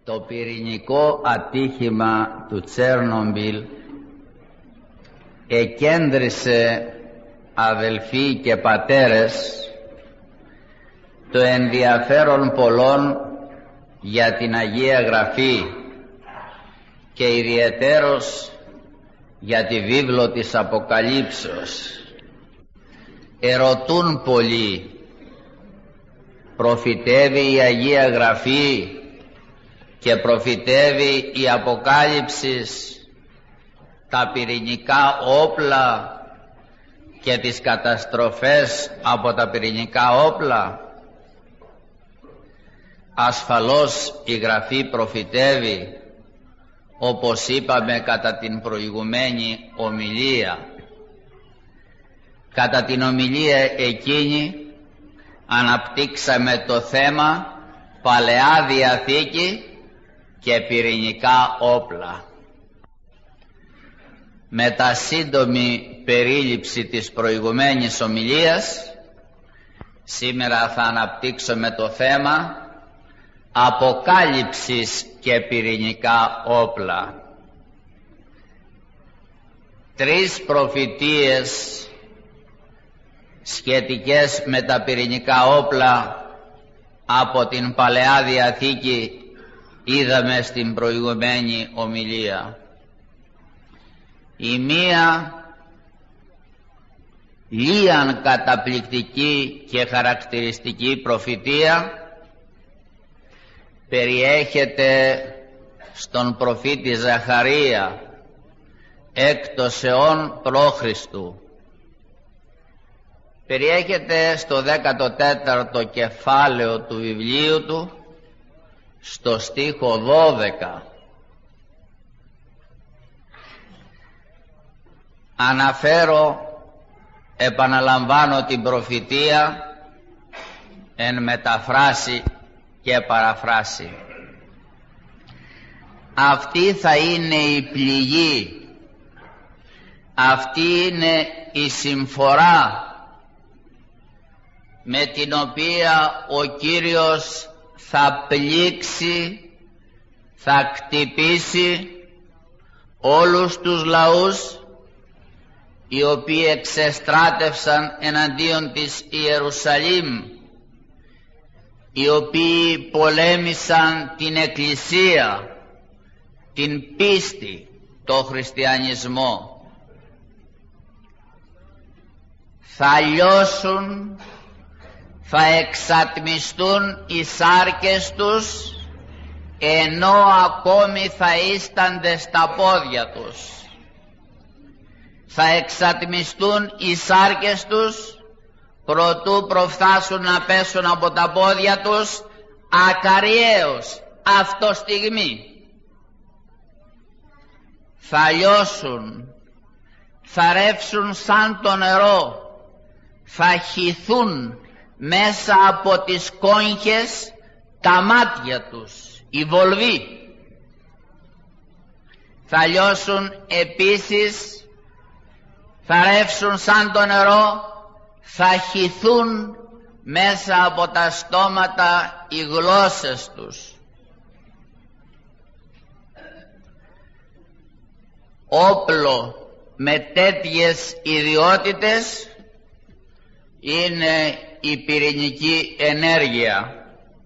Το πυρηνικό ατύχημα του Τσέρνομπιλ εκέντρισε, αδελφοί και πατέρες, το ενδιαφέρον πολλών για την Αγία Γραφή και ιδιαιτέρως για τη βίβλο της Αποκαλύψεως. Ερωτούν πολλοί, προφητεύει η Αγία Γραφή και προφητεύει η Αποκάλυψης τα πυρηνικά όπλα και τις καταστροφές από τα πυρηνικά όπλα? Ασφαλώς η Γραφή προφητεύει, όπως είπαμε κατά την προηγουμένη ομιλία. Κατά την ομιλία εκείνη αναπτύξαμε το θέμα Παλαιά Διαθήκη και πυρηνικά όπλα. Μετά σύντομη περίληψη της προηγουμένης ομιλίας, σήμερα θα αναπτύξουμε το θέμα Αποκάλυψης και πυρηνικά όπλα. 3 προφητείες σχετικές με τα πυρηνικά όπλα από την Παλαιά Διαθήκη είδαμε στην προηγουμένη ομιλία. Η μία λίαν καταπληκτική και χαρακτηριστική προφητεία περιέχεται στον προφήτη Ζαχαρία 6ος αιών π.Χ. Περιέχεται στο 14ο κεφάλαιο του βιβλίου του, στο στίχο 12. Αναφέρω, επαναλαμβάνω την προφητεία εν μεταφράση και παραφράση. Αυτή θα είναι η πληγή, αυτή είναι η συμφορά με την οποία ο Κύριος θα πλήξει, θα κτυπήσει όλους τους λαούς οι οποίοι εξεστράτευσαν εναντίον της Ιερουσαλήμ, οι οποίοι πολέμησαν την Εκκλησία, την πίστη, το χριστιανισμό. Θα λιώσουν, θα εξατμιστούν οι σάρκες τους, ενώ ακόμη θα ίστανται στα πόδια τους. Θα εξατμιστούν οι σάρκες τους προτού προφθάσουν να πέσουν από τα πόδια τους ακαριέως αυτοστιγμή. Θα λιώσουν, θα ρεύσουν σαν το νερό, θα χυθούν μέσα από τις κόγχες τα μάτια τους, οι βολβοί. Θα λιώσουν επίσης, θα ρεύσουν σαν το νερό, θα χυθούν μέσα από τα στόματα οι γλώσσες τους. Όπλο με τέτοιες ιδιότητες είναι η πυρηνική ενέργεια.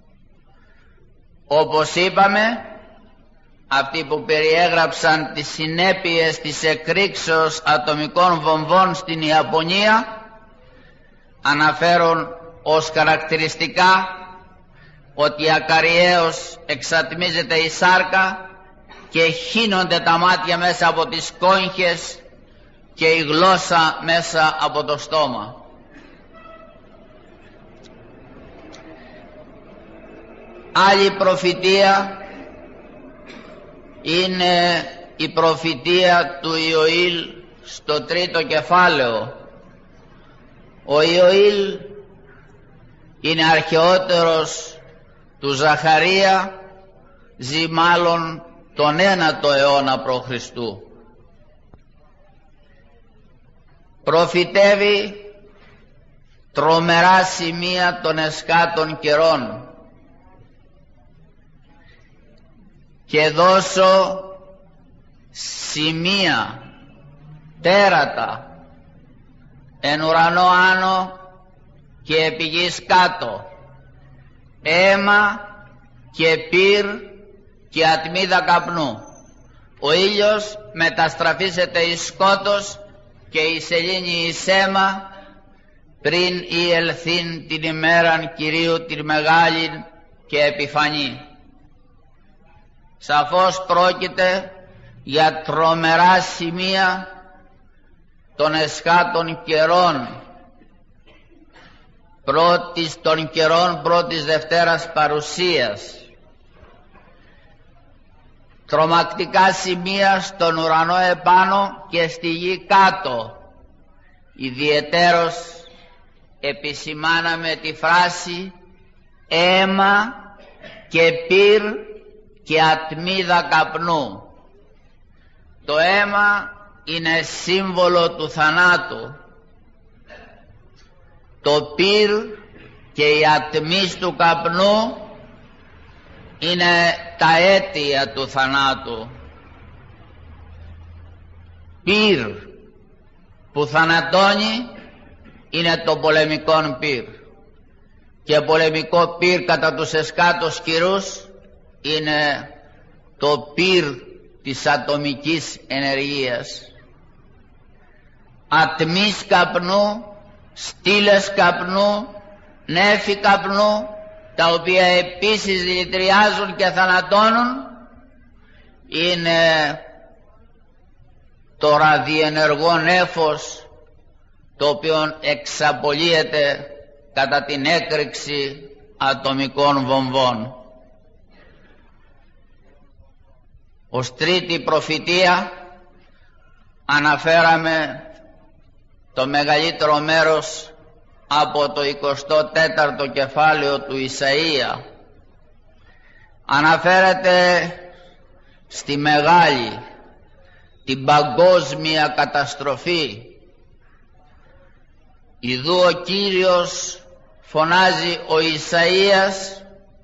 Όπως είπαμε, αυτοί που περιέγραψαν τις συνέπειες της εκρήξεως ατομικών βομβών στην Ιαπωνία αναφέρουν ως χαρακτηριστικά ότι ακαριέως εξατμίζεται η σάρκα και χύνονται τα μάτια μέσα από τις κόγχες και η γλώσσα μέσα από το στόμα. Άλλη προφητεία είναι η προφητεία του Ιωήλ στο 3ο κεφάλαιο. Ο Ιωήλ είναι αρχαιότερος του Ζαχαρία, ζει μάλλον τον 9ο αιώνα π.Χ. Προφητεύει τρομερά σημεία των εσκάτων καιρών. και δώσω σημεία, τέρατα, εν ουρανό άνω και επί γης κάτω, αίμα και πυρ και ατμίδα καπνού. Ο ήλιος μεταστραφήσεται εις σκότος και η σελήνη εις αίμα, πριν η ελθύν την ημέραν Κυρίου την μεγάλην και επιφανή. Σαφώς πρόκειται για τρομερά σημεία των εσχάτων καιρών, των καιρών πρώτης Δευτέρας παρουσίας. Τρομακτικά σημεία στον ουρανό επάνω και στη γη κάτω. Ιδιαιτέρως επισημάναμε τη φράση αίμα και πυρ και ατμίδα καπνού. Το αίμα είναι σύμβολο του θανάτου. Το πυρ και η ατμή του καπνού είναι τα αίτια του θανάτου. Πυρ που θανατώνει είναι το πολεμικό πυρ, και πολεμικό πυρ κατά τους εσκάτως καιρούς είναι το πυρ της ατομικής ενεργείας. Ατμής καπνού, στήλες καπνού, νέφη καπνού, τα οποία επίσης δηλητηριάζουν και θανατώνουν, είναι το ραδιενεργό νέφος, το οποίο εξαπολύεται κατά την έκρηξη ατομικών βομβών. Ως τρίτη προφητεία αναφέραμε το μεγαλύτερο μέρος από το 24ο κεφάλαιο του Ισαΐα. Αναφέρεται στη μεγάλη, την παγκόσμια καταστροφή. Ιδού ο Κύριος, φωνάζει ο Ισαΐας,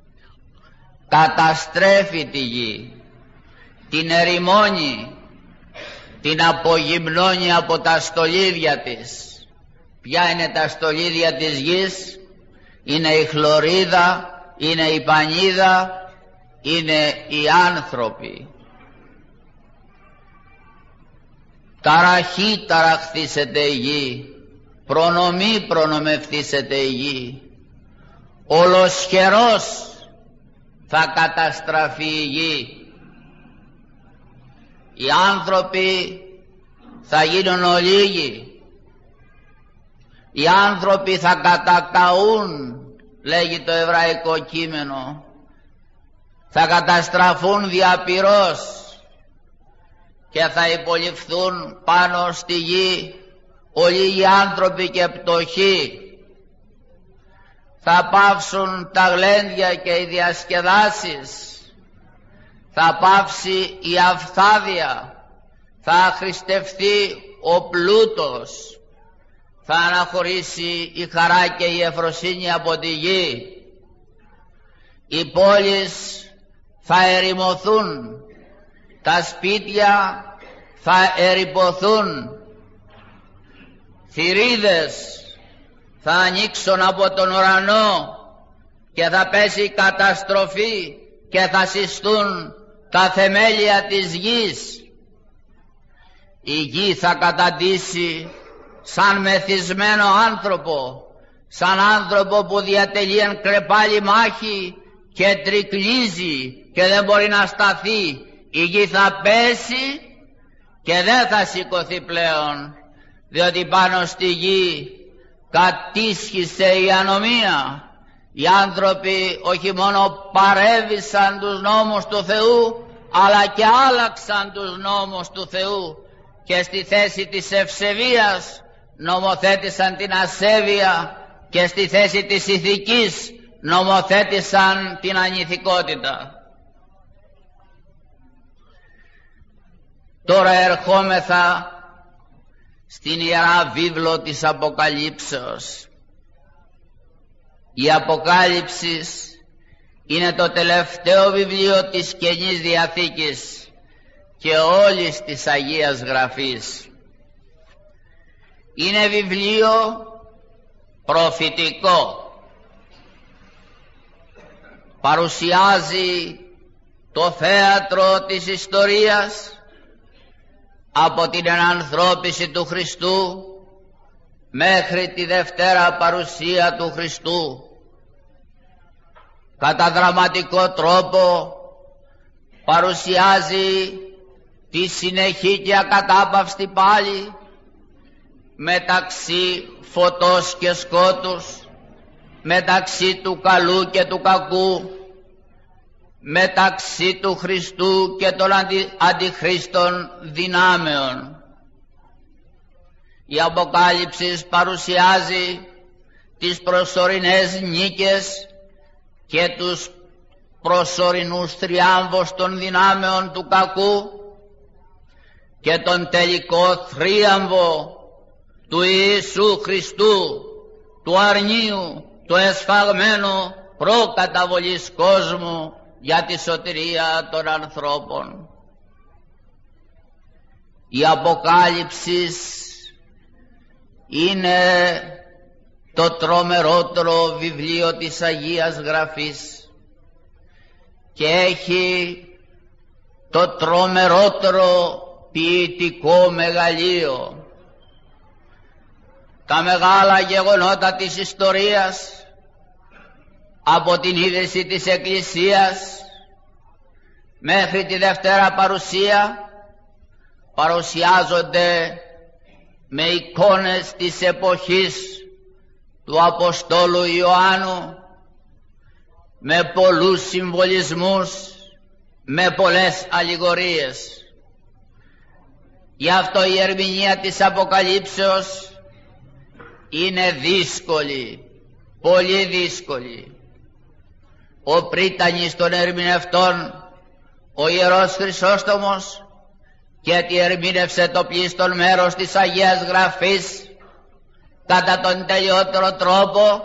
καταστρέφει τη γη, την ερημώνει, την απογυμνώνει από τα στολίδια της. Ποια είναι τα στολίδια της γης? Είναι η χλωρίδα, είναι η πανίδα, είναι οι άνθρωποι. Ταραχή ταραχθήσεται η γη, προνομή προνομευθήσεται η γη, ολοσχερός θα καταστραφεί η γη. Οι άνθρωποι θα γίνουν ολίγοι, οι άνθρωποι θα κατακαούν, λέγει το εβραϊκό κείμενο, θα καταστραφούν διαπυρός και θα υποληφθούν πάνω στη γη ολίγοι άνθρωποι και πτωχοί. Θα πάυσουν τα γλέντια και οι διασκεδάσεις, θα πάυσει η αυθάδεια, θα αχρηστευτεί ο πλούτος, θα αναχωρήσει η χαρά και η ευφροσύνη από τη γη. Οι πόλεις θα ερημωθούν, τα σπίτια θα ερειποθούν, θηρίδες θα ανοίξουν από τον ουρανό και θα πέσει η καταστροφή και θα συστούν τα θεμέλια της γης. Η γη θα καταντήσει σαν μεθυσμένο άνθρωπο, σαν άνθρωπο που διατελεί εν κρεπάλι μάχη και τρικλίζει και δεν μπορεί να σταθεί. Η γη θα πέσει και δεν θα σηκωθεί πλέον, διότι πάνω στη γη κατήσχησε η ανομία. Οι άνθρωποι όχι μόνο παρέβησαν τους νόμους του Θεού, αλλά και άλλαξαν τους νόμους του Θεού και στη θέση της ευσεβίας νομοθέτησαν την ασέβεια και στη θέση της ηθικής νομοθέτησαν την ανηθικότητα. Τώρα ερχόμεθα στην Ιερά Βίβλο της Αποκαλύψεως. Η Αποκάλυψης Είναι το τελευταίο βιβλίο της Καινής Διαθήκης και όλης της Αγίας Γραφής. Είναι βιβλίο προφητικό. Παρουσιάζει το θέατρο της ιστορίας από την ενανθρώπιση του Χριστού μέχρι τη Δευτέρα παρουσία του Χριστού. Κατά δραματικό τρόπο παρουσιάζει τη συνεχή και ακατάπαυστη πάλι μεταξύ φωτός και σκότους, μεταξύ του καλού και του κακού, μεταξύ του Χριστού και των αντιχρίστων δυνάμεων. Η Αποκάλυψη παρουσιάζει τις προσωρινές νίκες και τους προσωρινούς θριάμβους των δυνάμεων του κακού και τον τελικό θρίαμβο του Ιησού Χριστού, του αρνίου, του εσφαγμένου προκαταβολής κόσμου για τη σωτηρία των ανθρώπων. Η Αποκάλυψη είναι το τρομερότερο βιβλίο της Αγίας Γραφής και έχει το τρομερότερο ποιητικό μεγαλείο. Τα μεγάλα γεγονότα της ιστορίας, από την ίδρυση της Εκκλησίας μέχρι τη Δευτέρα παρουσία, παρουσιάζονται με εικόνες της εποχής του Αποστόλου Ιωάννου, με πολλούς συμβολισμούς, με πολλές αλληγορίες. Γι' αυτό η ερμηνεία της Αποκαλύψεως είναι δύσκολη, πολύ δύσκολη. Ο πρίτανης των ερμηνευτών, ο Ιερός Χρυσόστομος, γιατί ερμήνευσε το πλείστον μέρος της Αγίας Γραφής κατά τον τελειότερο τρόπο,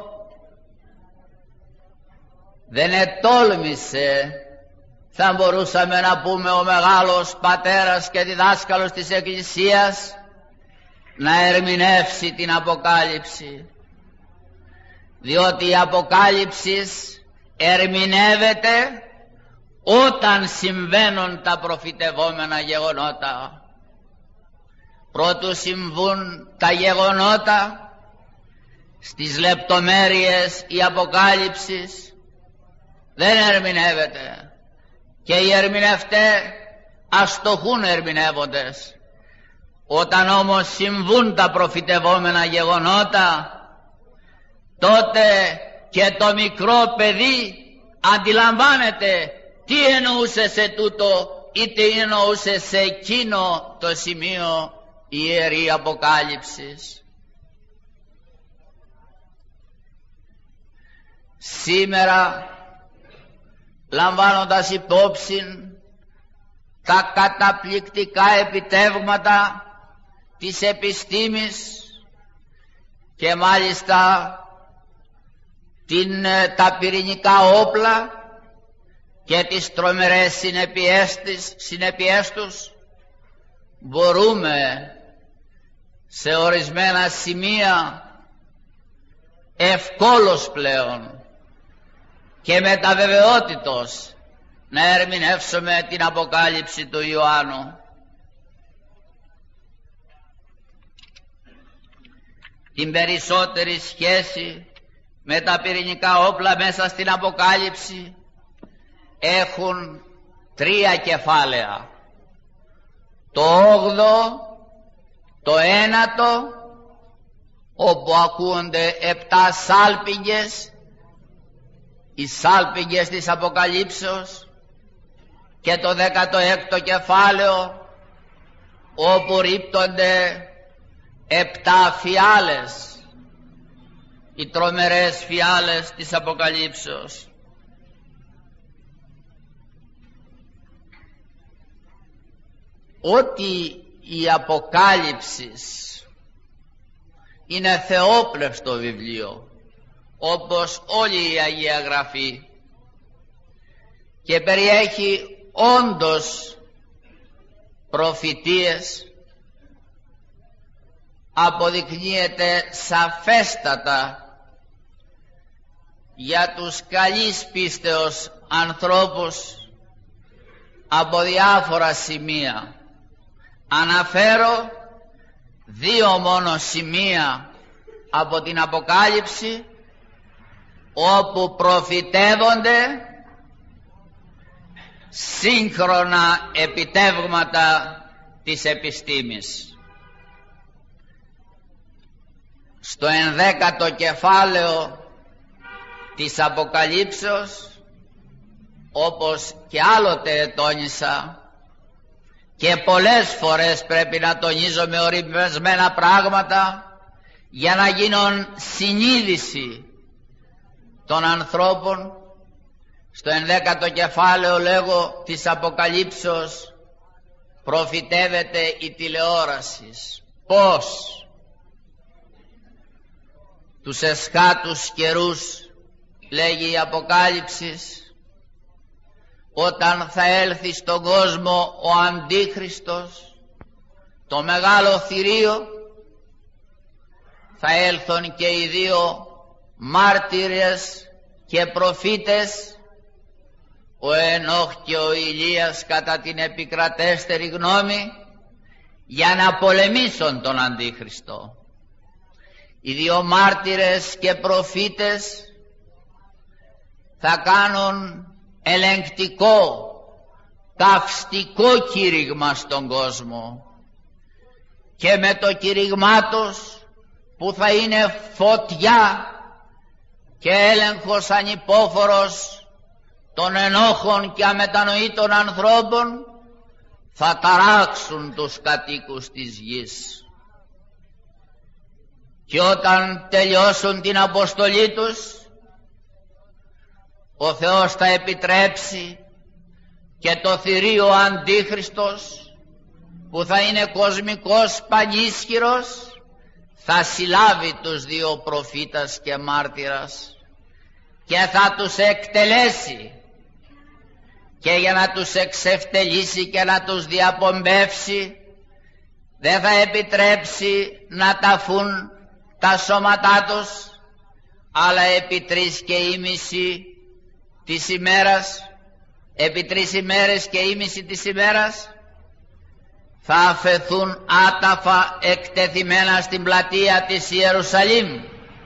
δεν ετόλμησε, θα μπορούσαμε να πούμε ο μεγάλος πατέρας και διδάσκαλος της Εκκλησίας, να ερμηνεύσει την Αποκάλυψη, διότι η Αποκάλυψη ερμηνεύεται όταν συμβαίνουν τα προφητευόμενα γεγονότα. Πρώτου συμβούν τα γεγονότα, στις λεπτομέρειες η Αποκάλυψη δεν ερμηνεύεται, και οι ερμηνευτές αστοχούν ερμηνεύοντες. Όταν όμως συμβούν τα προφητευόμενα γεγονότα, τότε και το μικρό παιδί αντιλαμβάνεται τι εννοούσε σε τούτο ή τι εννοούσε σε εκείνο το σημείο η Ιερή Αποκάλυψη. Σήμερα, λαμβάνοντας υπόψη τα καταπληκτικά επιτεύγματα της επιστήμης και μάλιστα τα πυρηνικά όπλα και τις τρομερές συνέπειές τους, μπορούμε σε ορισμένα σημεία ευκόλως πλέον και με τα βεβαιότητος να ερμηνεύσουμε την Αποκάλυψη του Ιωάννου. Την περισσότερη σχέση με τα πυρηνικά όπλα μέσα στην Αποκάλυψη έχουν 3 κεφάλαια. Το 8ο, το 9ο, όπου ακούονται 7 σάλπιγγες, οι σάλπιγγες της Αποκαλύψεως, και το 16ο κεφάλαιο, όπου ρίπτονται 7 φιάλες, οι τρομερές φιάλες της Αποκαλύψεως. Ότι η Αποκάλυψη είναι θεόπνευστο βιβλίο, όπως όλη η Αγία Γραφή, και περιέχει όντως προφητείες, αποδεικνύεται σαφέστατα για τους καλής πίστεως ανθρώπους από διάφορα σημεία. Αναφέρω δύο μόνο σημεία από την Αποκάλυψη όπου προφητεύονται σύγχρονα επιτεύγματα της επιστήμης. Στο 11ο κεφάλαιο της Αποκαλύψεως, όπως και άλλοτε τόνισα και πολλές φορές πρέπει να τονίζω με ορισμένα πράγματα για να γίνουν συνείδηση των ανθρώπων, στο 11ο κεφάλαιο λέγω της Αποκαλύψεως προφητεύεται η τηλεόραση. Πώς? Τους εσχάτους καιρούς, λέγει η Αποκάλυψη, όταν θα έλθει στον κόσμο ο Αντίχριστος, το μεγάλο θηρίο, θα έλθουν και οι δύο μάρτυρες και προφήτες, ο Ενώχ και ο Ηλίας κατά την επικρατέστερη γνώμη, για να πολεμήσουν τον Αντίχριστο. Οι δύο μάρτυρες και προφήτες θα κάνουν ελεγκτικό, καυστικό κήρυγμα στον κόσμο, και με το κήρυγμά τους που θα είναι φωτιά και έλεγχος ανυπόφορος των ενόχων και αμετανοήτων ανθρώπων, θα ταράξουν τους κατοίκους της γης. Και όταν τελειώσουν την αποστολή τους, ο Θεός θα επιτρέψει και το θηρίο Αντίχριστος, που θα είναι κοσμικός πανίσχυρος, θα συλλάβει τους δύο προφήτας και μάρτυρας και θα τους εκτελέσει, και για να τους εξευτελίσει και να τους διαπομπεύσει δεν θα επιτρέψει να ταφούν τα σώματά τους, αλλά επί 3 και ήμιση της ημέρας, επί 3 ημέρες και ήμιση της ημέρας, θα αφαιθούν άταφα εκτεθειμένα στην πλατεία της Ιερουσαλήμ.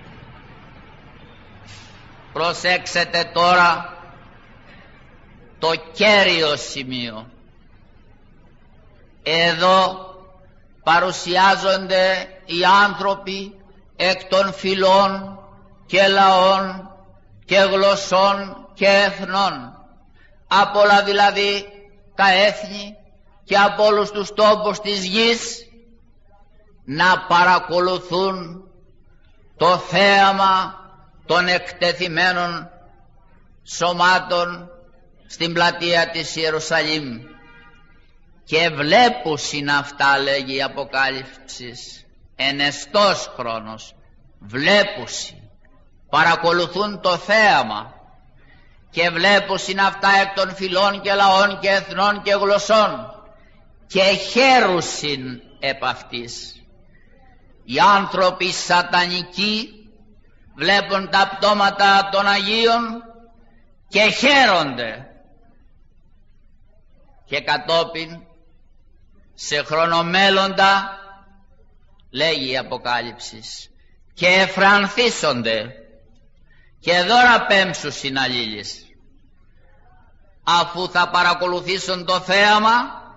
Προσέξτε τώρα το κέριο σημείο. Εδώ παρουσιάζονται οι άνθρωποι εκ των φυλών και λαών και γλωσσών και εθνών, από όλα δηλαδή τα έθνη και από όλους τους τόπους της γης, να παρακολουθούν το θέαμα των εκτεθειμένων σωμάτων στην πλατεία της Ιερουσαλήμ. Και βλέπουσιν αυτά, λέγει η Αποκάλυψης, ενεστός χρόνος, βλέπουσιν, παρακολουθούν το θέαμα, και βλέπουσιν αυτά εκ των φυλών και λαών και εθνών και γλωσσών, και χαίρουσιν επ' αυτής. Οι άνθρωποι σατανικοί βλέπουν τα πτώματα των Αγίων και χαίρονται, και κατόπιν σε χρονομέλλοντα, λέγει η Αποκάλυψης, και εφρανθίσονται και δώρα πέμψουσιν αλλήλεις, αφού θα παρακολουθήσουν το θέαμα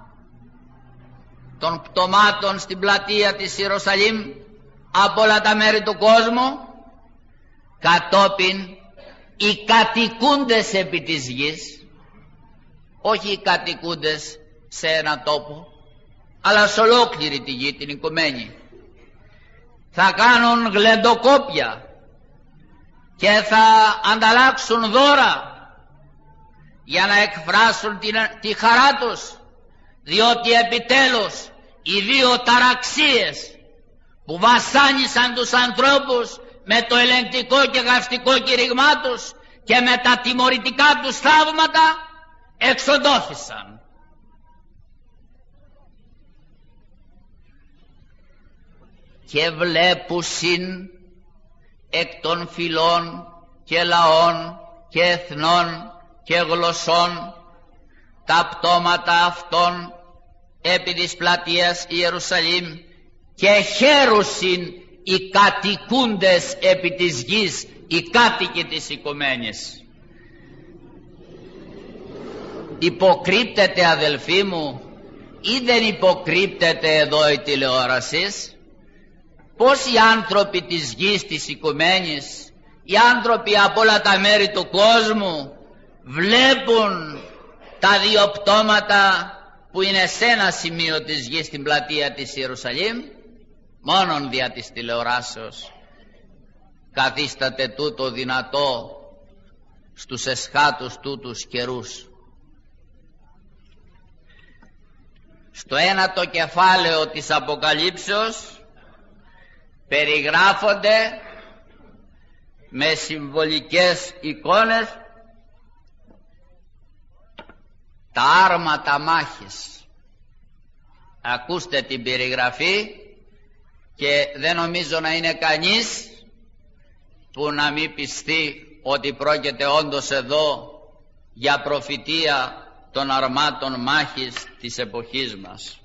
των πτωμάτων στην πλατεία της Ιερουσαλήμ από όλα τα μέρη του κόσμου. Κατόπιν οι κατοικούντες επί της γης, όχι οι κατοικούντες σε ένα τόπο, αλλά σε ολόκληρη τη γη, την οικουμένη, θα κάνουν γλεντοκόπια και θα ανταλλάξουν δώρα για να εκφράσουν τη χαρά τους, διότι επιτέλους οι δύο ταραξίες που βασάνισαν τους ανθρώπους με το ελεγκτικό και γαυστικό κήρυγμά τους και με τα τιμωρητικά τους θαύματα, εξοντώθησαν. Και βλέπουσιν εκ των φυλών και λαών και εθνών και γλωσσών τα πτώματα αυτών επί της πλατείας Ιερουσαλήμ, και χαίρουσιν οι κατοικούντες επί της γης, οι κάτοικοι της οικουμένης. Υποκρύπτεται, αδελφοί μου, ή δεν υποκρύπτεται εδώ η τηλεόραση? Πως οι άνθρωποι της γης, της οικουμένης, οι άνθρωποι από όλα τα μέρη του κόσμου βλέπουν τα δύο πτώματα που είναι σε ένα σημείο της γης, στην πλατεία της Ιερουσαλήμ? Μόνον δια της τηλεοράσεως καθίσταται τούτο δυνατό στους εσχάτους τούτους καιρούς. Στο ένατο κεφάλαιο της Αποκαλύψεως περιγράφονται με συμβολικές εικόνες τα άρματα μάχης. Ακούστε την περιγραφή και δεν νομίζω να είναι κανείς που να μην πιστεί ότι πρόκειται όντως εδώ για προφητεία των αρμάτων μάχης της εποχής μας.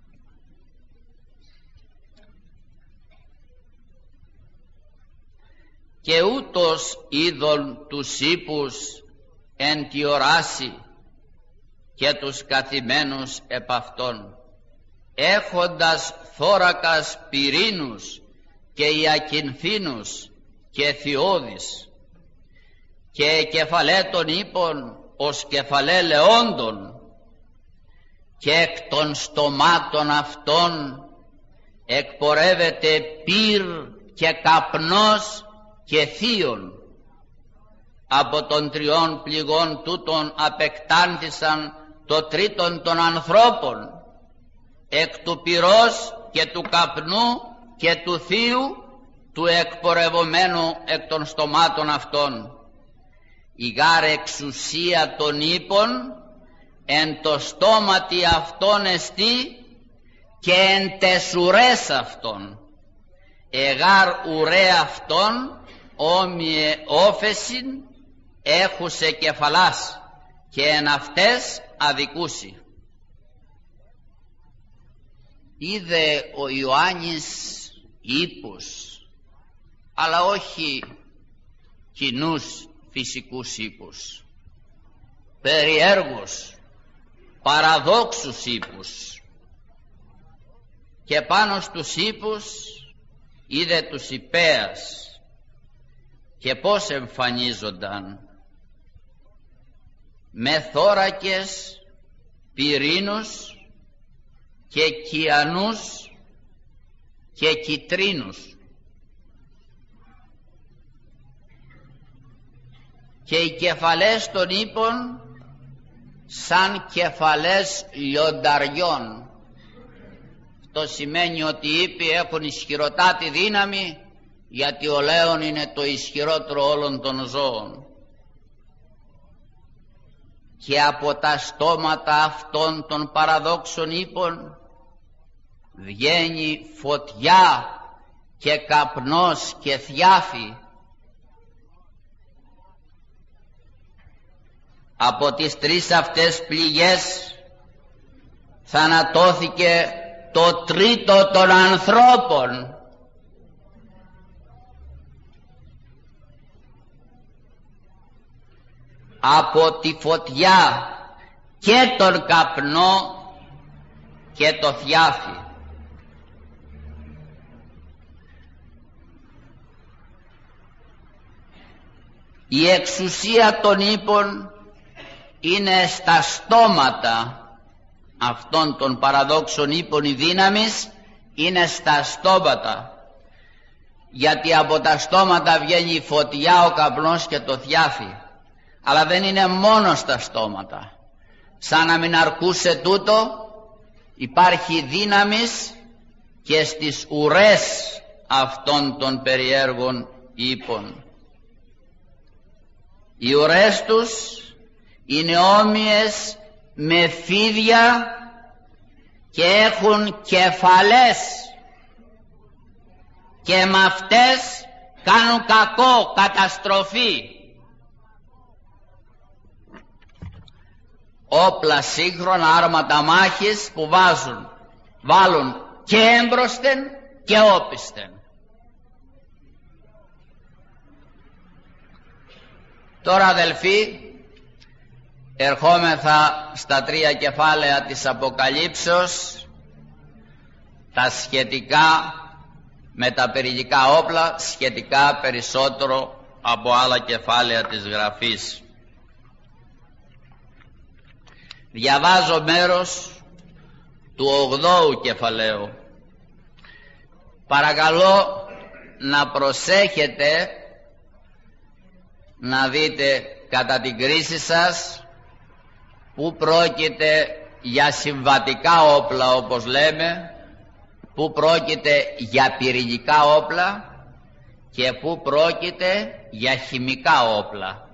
Και ούτως είδον τους ύπους εν τη οράση και τους καθημένους επ' αυτών, έχοντας θώρακας πυρήνους και ιακυνθήνους και θειώδης, και κεφαλέ των ύπων ως κεφαλέ λεόντων, και εκ των στομάτων αυτών εκπορεύεται πυρ και καπνός και θείον. Από των τριών πληγών τούτων απεκτάνθησαν το τρίτον των ανθρώπων, εκ του πυρός και του καπνού και του θείου του εκπορευομένου εκ των στομάτων αυτών. Η γάρ εξουσία των ύπων εν το στόματι αυτών εστί και εν τες ουρές αυτών. Εγάρ ουρέ αυτών όμοιε όφεσιν έχουσε κεφαλάς και εν αυτές αδικούσι. Είδε ο Ιωάννης ύπους, αλλά όχι κοινούς φυσικούς ύπους, περιέργους, παραδόξους ύπους, και πάνω στους ύπους είδε τους υπέας και πώς εμφανίζονταν, με θώρακες, πυρήνους και κιανούς και κιτρίνους, και οι κεφαλές των ύπων σαν κεφαλές λιονταριών. Αυτό σημαίνει ότι οι ύποι έχουν ισχυροτάτη δύναμη, γιατί ο λέων είναι το ισχυρότερο όλων των ζώων. Και από τα στόματα αυτών των παραδόξων ύπων βγαίνει φωτιά και καπνός και θιάφη. Από τις τρεις αυτές πληγές θανατώθηκε το τρίτο των ανθρώπων. Από τη φωτιά και τον καπνό και το θιάφι. Η εξουσία των ύπων είναι στα στόματα αυτών των παραδόξων ύπων, η δύναμης είναι στα στόματα, γιατί από τα στόματα βγαίνει η φωτιά, ο καπνός και το θιάφι. Αλλά δεν είναι μόνο στα στόματα. Σαν να μην αρκούσε τούτο, υπάρχει δύναμης και στις ουρές αυτών των περιέργων ύπων. Οι ουρές τους είναι όμοιες με φίδια και έχουν κεφαλές και με αυτές κάνουν κακό, καταστροφή. Όπλα σύγχρονα, άρματα μάχης που βάλουν και έμπροσθεν και όπισθεν. Τώρα αδελφοί, ερχόμεθα στα 3 κεφάλαια της Αποκαλύψεως, τα σχετικά με τα πυρηνικά όπλα, σχετικά περισσότερο από άλλα κεφάλαια της Γραφής. Διαβάζω μέρος του 8ου κεφαλαίου. Παρακαλώ να προσέχετε να δείτε κατά την κρίση σας που πρόκειται για συμβατικά όπλα, όπως λέμε, που πρόκειται για πυρηνικά όπλα και που πρόκειται για χημικά όπλα.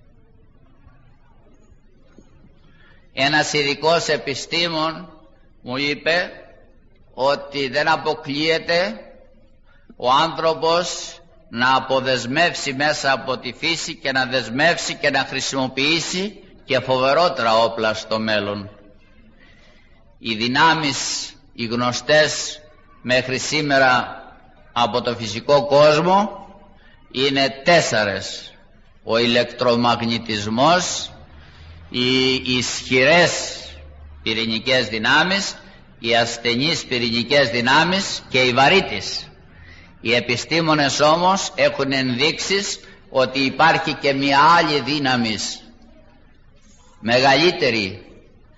Ένας ειδικός επιστήμον μου είπε ότι δεν αποκλείεται ο άνθρωπος να αποδεσμεύσει μέσα από τη φύση και να δεσμεύσει και να χρησιμοποιήσει και φοβερότερα όπλα στο μέλλον. Οι δυνάμεις, οι γνωστές μέχρι σήμερα από το φυσικό κόσμο είναι 4. Ο ηλεκτρομαγνητισμός, οι ισχυρές πυρηνικές δυνάμεις, οι ασθενείς πυρηνικές δυνάμεις και οι βαρύτης. Οι επιστήμονες όμως έχουν ενδείξεις ότι υπάρχει και μια άλλη δύναμη μεγαλύτερη,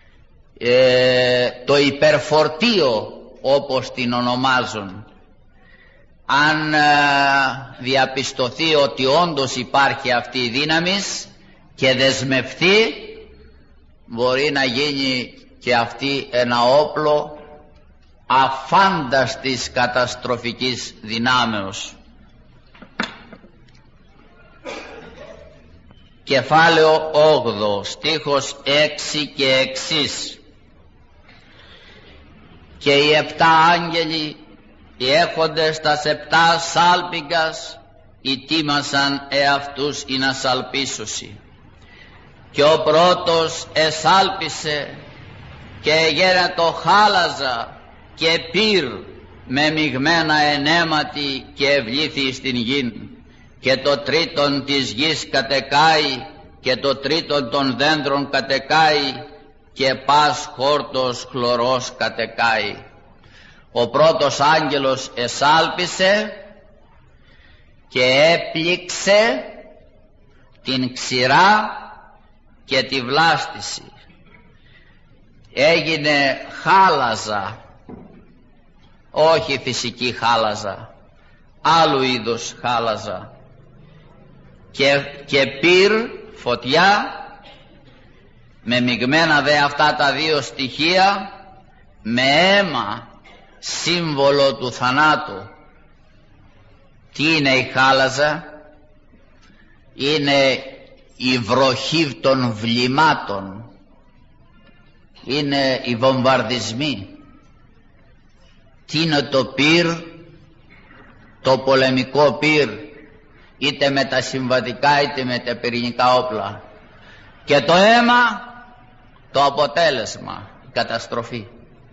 το υπερφορτίο όπως την ονομάζουν. Αν διαπιστωθεί ότι όντως υπάρχει αυτή η δύναμη και δεσμευτεί, μπορεί να γίνει και αυτή ένα όπλο αφάνταστης καταστροφικής δυνάμεως. Κεφάλαιο 8, στίχος 6 και εξής. Και οι 7 άγγελοι, οι έχοντες τας 7 σάλπιγγας, ετοίμασαν εαυτούς ή να σαλπίσωσι. Και ο πρώτος εσάλπισε και γένετο χάλαζα και πυρ με μειγμένα ενέματι και ευλήθη στην γην. Και το τρίτον της γης κατεκάει και το τρίτον των δέντρων κατεκάει και πας χόρτος χλωρός κατεκάει. Ο πρώτος άγγελος εσάλπισε και έπληξε την ξηρά και τη βλάστηση. Έγινε χάλαζα, όχι φυσική χάλαζα, άλλου είδους χάλαζα, και πυρ, φωτιά, με μειγμένα δε αυτά τα 2 στοιχεία, με αίμα, σύμβολο του θανάτου. Τι είναι η χάλαζα? Είναι η βροχή των βλημάτων, είναι οι βομβαρδισμοί. Τι είναι το πυρ? Το πολεμικό πυρ, είτε με τα συμβατικά είτε με τα πυρηνικά όπλα. Και το αίμα, το αποτέλεσμα, η καταστροφή.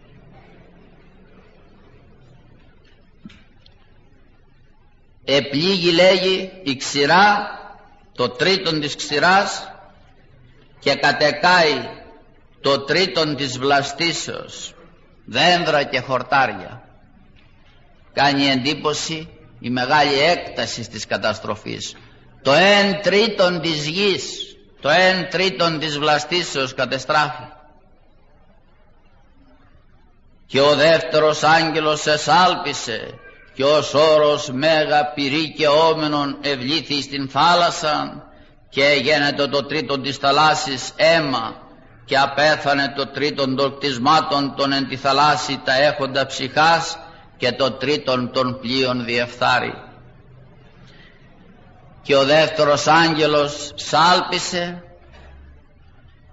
Επλήγει, λέγει, η ξηρά, το τρίτον της ξηράς, και κατεκάει το τρίτον της βλαστήσεως, δένδρα και χορτάρια. Κάνει εντύπωση η μεγάλη έκταση της καταστροφής. Το 1/3 της γης, το 1/3 της βλαστήσεως κατεστράφη. Και ο δεύτερος άγγελος εσάλπισε και ως όρος μέγα πυρή και όμενον ευλήθη στην θάλασσα και έγινε το τρίτον της θαλάσσης αίμα και απέθανε το τρίτον των κτισμάτων των εν τη θαλάσση τα έχοντα ψυχάς και το τρίτον των πλοίων διεφθάρει. Και ο δεύτερος άγγελος σάλπισε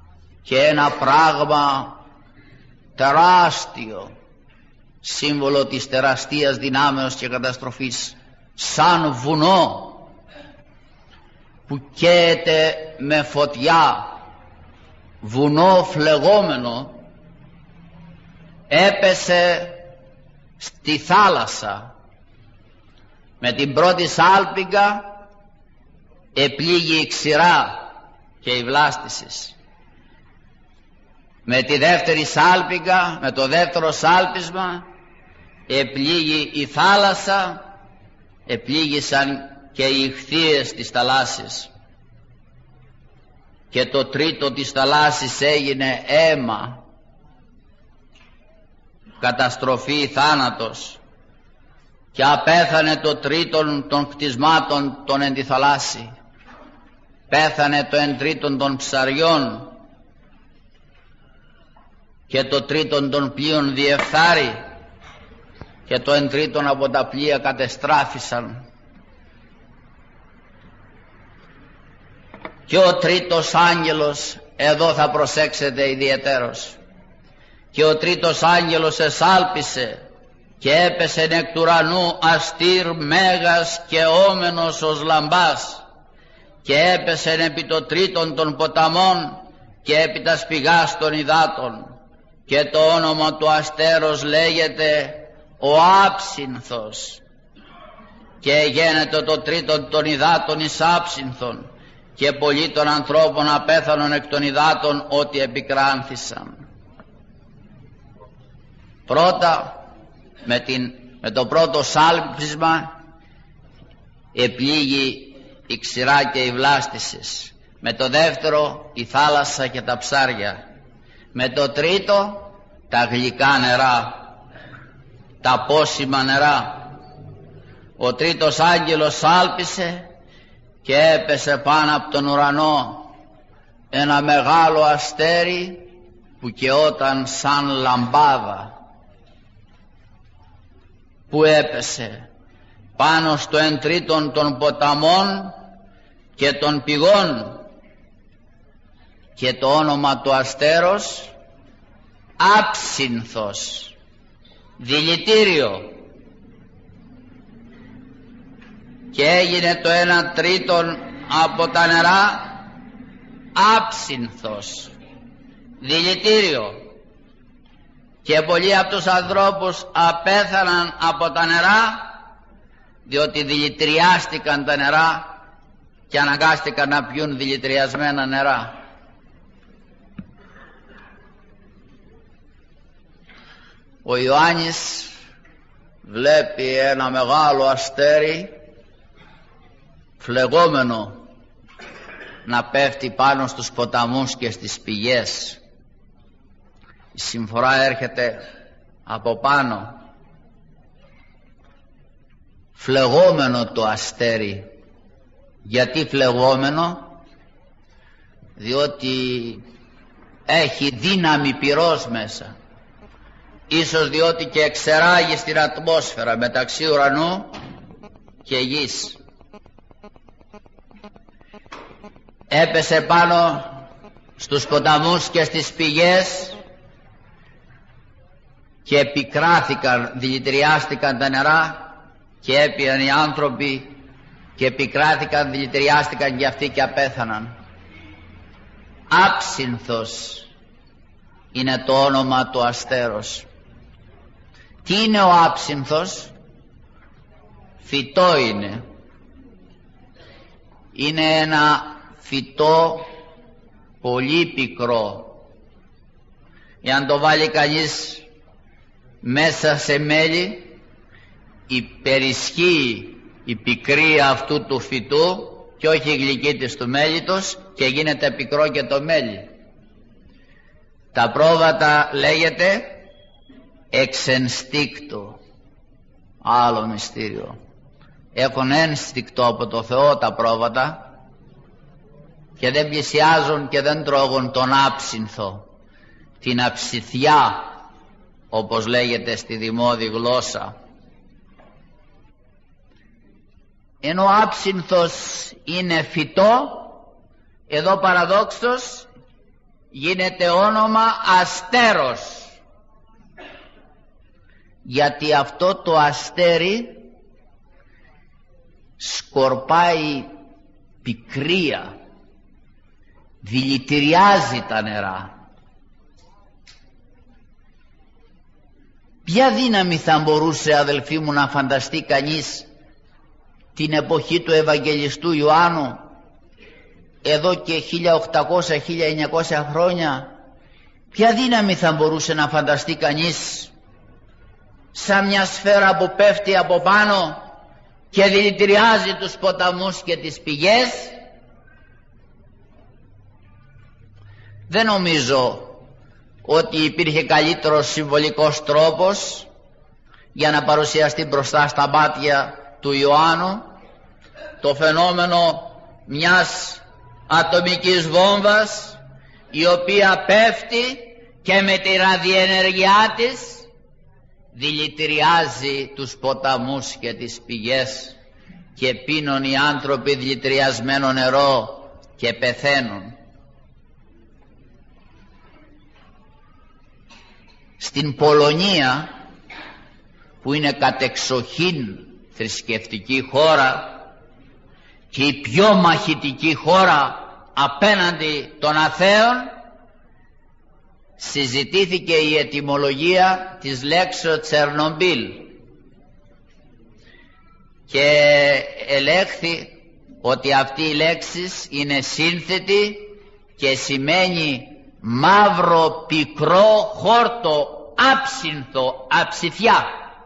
και ένα πράγμα τεράστιο, σύμβολο της τεραστίας δυνάμεως και καταστροφής, σαν βουνό που καίεται με φωτιά, βουνό φλεγόμενο, έπεσε στη θάλασσα. Με την πρώτη σάλπιγγα επλήγει η ξηρά και η βλάστησης. Με τη δεύτερη σάλπιγγα, με το δεύτερο σάλπισμα, επλήγει η θάλασσα, επλήγησαν και οι ιχθύες της θαλάσσης. Και το τρίτο της θαλάσσης έγινε αίμα, καταστροφή, θάνατος, και απέθανε το τρίτον των κτισμάτων των εν τη θαλάσση. Πέθανε το εν τρίτον των ψαριών και το τρίτον των πλοίων διεφθάρει και το εν τρίτον από τα πλοία κατεστράφησαν. Και ο τρίτος άγγελος, εδώ θα προσέξετε ιδιαιτέρως, και ο τρίτος άγγελος εσάλπισε και έπεσε εκ του ουρανού αστήρ μέγας και όμενος ως λαμπάς, και έπεσε επί το τρίτον των ποταμών και επί τα σπηγάς των υδάτων, και το όνομα του αστέρος λέγεται ο Άψυνθος, και γένετο το τρίτον των υδάτων εις άψυνθον, και πολλοί των ανθρώπων απέθανον εκ των υδάτων ότι επικράνθησαν. Πρώτα με το πρώτο σάλπισμα επλήγει η ξηρά και η βλάστησης, με το δεύτερο η θάλασσα και τα ψάρια, με το τρίτο τα γλυκά νερά, τα πόσιμα νερά. Ο τρίτος άγγελος σάλπισε και έπεσε πάνω από τον ουρανό ένα μεγάλο αστέρι που καιόταν σαν λαμπάδα, που έπεσε πάνω στο εν τρίτον των ποταμών και των πηγών, και το όνομα του αστέρος Άψυνθος, δηλητήριο, και έγινε το ένα τρίτον από τα νερά άψυνθος, δηλητήριο, και πολλοί από τους ανθρώπους απέθαναν από τα νερά, διότι δηλητηριάστηκαν τα νερά και αναγκάστηκαν να πιούν δηλητηριασμένα νερά. Ο Ιωάννης βλέπει ένα μεγάλο αστέρι φλεγόμενο να πέφτει πάνω στους ποταμούς και στις πηγές. Η συμφορά έρχεται από πάνω. Φλεγόμενο το αστέρι. Γιατί φλεγόμενο? Διότι έχει δύναμη πυρός μέσα. Ίσως διότι και εξεράγει στην ατμόσφαιρα μεταξύ ουρανού και γης. Έπεσε πάνω στους ποταμούς και στις πηγές και επικράθηκαν, δηλητηριάστηκαν τα νερά και έπιαν οι άνθρωποι και επικράθηκαν, δηλητηριάστηκαν και αυτοί και απέθαναν. Άψυνθος είναι το όνομα του αστέρος. Τι είναι ο άψυνθος? Φυτό είναι. Είναι ένα φυτό πολύ πικρό. Εάν το βάλει κανείς μέσα σε μέλι, υπερισχύει η πικρία αυτού του φυτού και όχι η γλυκύτης του μέλιτος, και γίνεται πικρό και το μέλι. Τα πρόβατα λέγεται εξενστίκτο. Άλλο μυστήριο. Έχουν ένστικτο από το Θεό τα πρόβατα και δεν πλησιάζουν και δεν τρώγουν τον άψυνθο, την αψηθιά, όπως λέγεται στη δημόδη γλώσσα. Ενώ ο άψυνθος είναι φυτό, εδώ παραδόξως γίνεται όνομα αστέρος, γιατί αυτό το αστέρι σκορπάει πικρία, δηλητηριάζει τα νερά. Ποια δύναμη θα μπορούσε, αδελφοί μου, να φανταστεί κανείς την εποχή του Ευαγγελιστού Ιωάννου, εδώ και 1800-1900 χρόνια? Ποια δύναμη θα μπορούσε να φανταστεί κανείς σαν μια σφαίρα που πέφτει από πάνω και δηλητηριάζει τους ποταμούς και τις πηγές? Δεν νομίζω ότι υπήρχε καλύτερος συμβολικός τρόπος για να παρουσιαστεί μπροστά στα μάτια του Ιωάννου το φαινόμενο μιας ατομικής βόμβας, η οποία πέφτει και με τη ραδιενεργειά της δηλητηριάζει τους ποταμούς και τις πηγές, και πίνουν οι άνθρωποι δηλητηριασμένο νερό και πεθαίνουν. Στην Πολωνία, που είναι κατεξοχήν θρησκευτική χώρα και η πιο μαχητική χώρα απέναντι των αθέων, συζητήθηκε η ετυμολογία της λέξεως Τσερνομπίλ και ελέγχθη ότι αυτή η λέξη είναι σύνθετη και σημαίνει μαύρο πικρό χόρτο, άψυνθο, αψιθιά.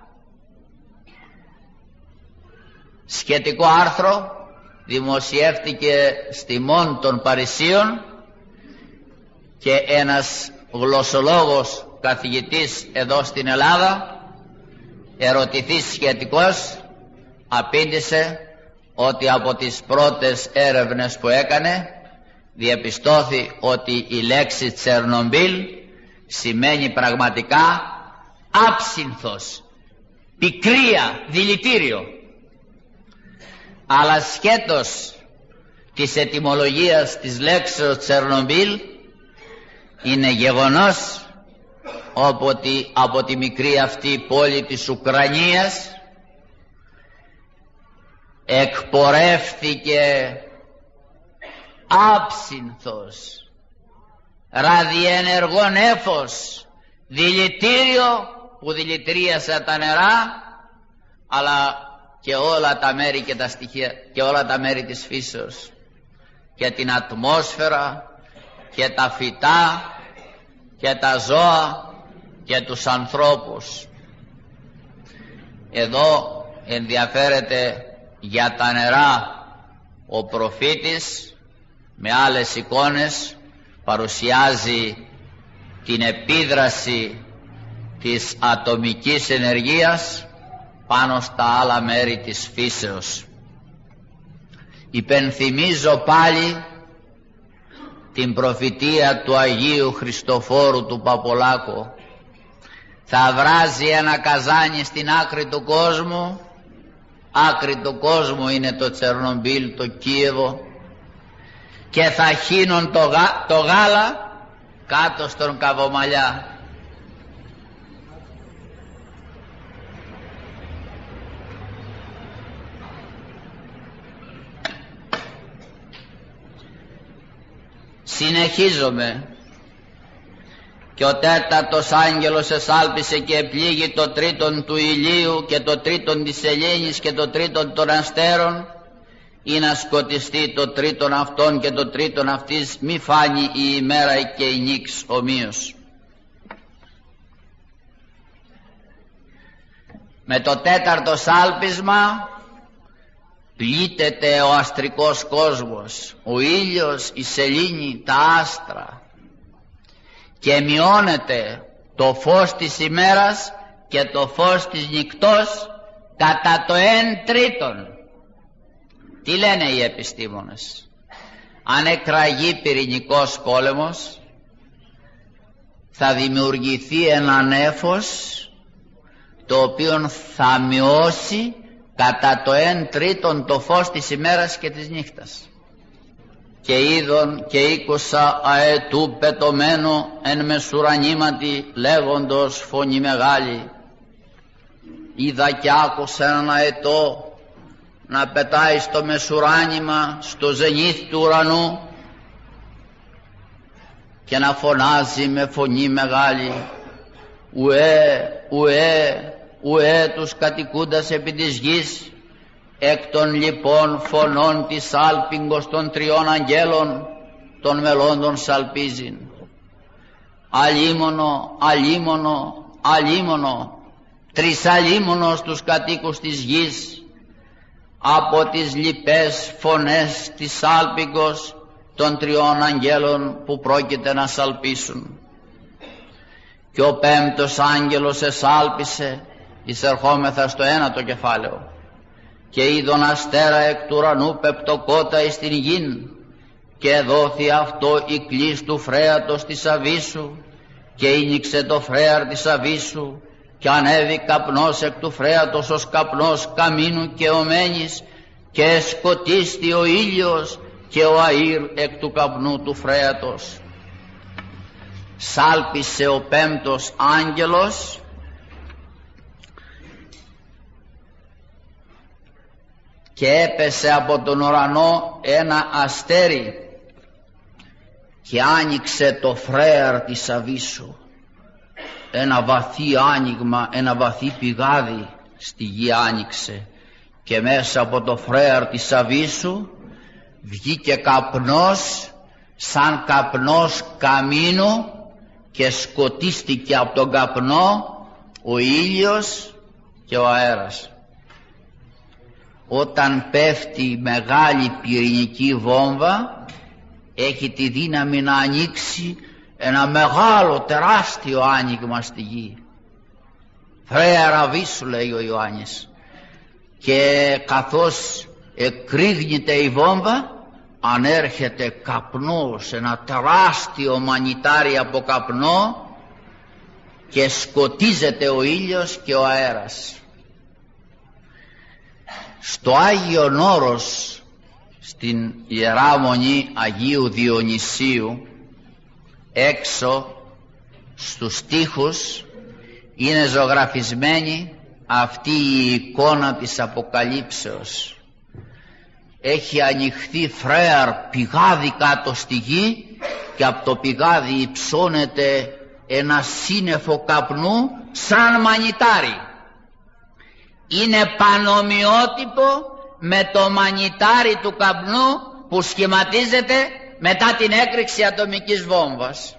Σχετικό άρθρο δημοσιεύτηκε στη Μόν των Παρισίων και ένας γλωσσολόγος καθηγητής εδώ στην Ελλάδα, ερωτηθής σχετικός, απήντησε ότι από τις πρώτες έρευνες που έκανε διαπιστώθη ότι η λέξη Τσερνομπίλ σημαίνει πραγματικά άψυνθος, πικρία, δηλητήριο. Αλλά σχέτως της ετυμολογίας της λέξεως Τσερνομπίλ, είναι γεγονός ότι από τη μικρή αυτή πόλη της Ουκρανίας εκπορεύθηκε άψυνθος, ραδιενεργό νέφος, δηλητήριο που δηλητηρίασε τα νερά, αλλά και όλα τα μέρη και τα στοιχεία και όλα τα μέρη της φύσεως, και την ατμόσφαιρα και τα φυτά και τα ζώα και τους ανθρώπους. Εδώ ενδιαφέρεται για τα νερά ο προφήτης, με άλλες εικόνες παρουσιάζει την επίδραση της ατομικής ενεργείας πάνω στα άλλα μέρη της φύσεως. Υπενθυμίζω πάλι την προφητεία του Αγίου Χριστοφόρου του Παπολάκου. Θα βράζει ένα καζάνι στην άκρη του κόσμου, άκρη του κόσμου είναι το Τσερνομπίλ, το Κίεβο, και θα χύνουν το γάλα κάτω στον Καβομαλιά. Συνεχίζομαι. Και ο τέταρτος άγγελος εσάλπισε και επλήγει το τρίτον του ηλίου και το τρίτον της σελήνης και το τρίτον των αστέρων, ή να σκοτιστεί το τρίτον αυτόν και το τρίτον αυτής, μη φάνει η ημέρα και η νύξ ομοίως. Με το τέταρτο σάλπισμα πλήττεται ο αστρικός κόσμος, ο ήλιος, η σελήνη, τα άστρα, και μειώνεται το φως της ημέρας και το φως της νυκτός κατά το 1/3. Τι λένε οι επιστήμονες? Αν εκραγεί πυρηνικός πόλεμος, θα δημιουργηθεί ένα νέφος το οποίο θα μειώσει κατά το 1/3 το φως της ημέρας και της νύχτας. και είδον και ήκουσα αετού πετωμένο εν μεσουρανήματι λέγοντος φωνή μεγάλη. Είδα και άκουσα έναν αετό να πετάει στο μεσουράνημα, στο ζενήθ του ουρανού, και να φωνάζει με φωνή μεγάλη, ουέ, ουέ, ουέ τους κατοικούντας επί της γης, εκ των λοιπόν φωνών της άλπιγγος των τριών αγγέλων των μελώντων σαλπίζειν. Αλίμονο, αλίμονο, αλίμονο, τρισαλίμονος τους κατοίκους της γης, από τις λοιπές φωνές της άλπιγγος των τριών αγγέλων που πρόκειται να σαλπίσουν. Και ο πέμπτος άγγελος εσάλπισε, εισερχόμεθα στο ένατο κεφάλαιο, και είδον αστέρα εκ του ουρανού πεπτοκότα εις την γην, και δόθη αυτό η κλής του φρέατος της αβύσσου, και ήνιξε το φρέαρ της αβύσσου, και ανέβη καπνός εκ του φρέατος ως καπνός καμίνου και ομένης, και σκοτίστη ο ήλιος και ο αΐρ εκ του καπνού του φρέατος. Σάλπισε ο πέμπτος άγγελος και έπεσε από τον ουρανό ένα αστέρι και άνοιξε το φρέαρ της αβύσσου. Ένα βαθύ άνοιγμα, ένα βαθύ πηγάδι στη γη άνοιξε, και μέσα από το φρέαρ της αβύσσου βγήκε καπνός σαν καπνός καμίνου, και σκοτίστηκε από τον καπνό ο ήλιος και ο αέρας. Όταν πέφτει μεγάλη πυρηνική βόμβα, έχει τη δύναμη να ανοίξει ένα μεγάλο τεράστιο άνοιγμα στη γη. Φρέαρ αβύσσου, λέει ο Ιωάννης, και καθώς εκρήγνεται η βόμβα, ανέρχεται καπνός, ένα τεράστιο μανιτάρι από καπνό, και σκοτίζεται ο ήλιος και ο αέρας. Στο Άγιον Όρος, στην Ιερά Μονή Αγίου Διονυσίου, έξω στους τοίχους είναι ζωγραφισμένη αυτή η εικόνα της Αποκαλύψεως. Έχει ανοιχθεί φρέαρ πηγάδι κάτω στη γη, και από το πηγάδι υψώνεται ένα σύννεφο καπνού σαν μανιτάρι. Είναι πανομοιότυπο με το μανιτάρι του καπνού που σχηματίζεται μετά την έκρηξη ατομικής βόμβας.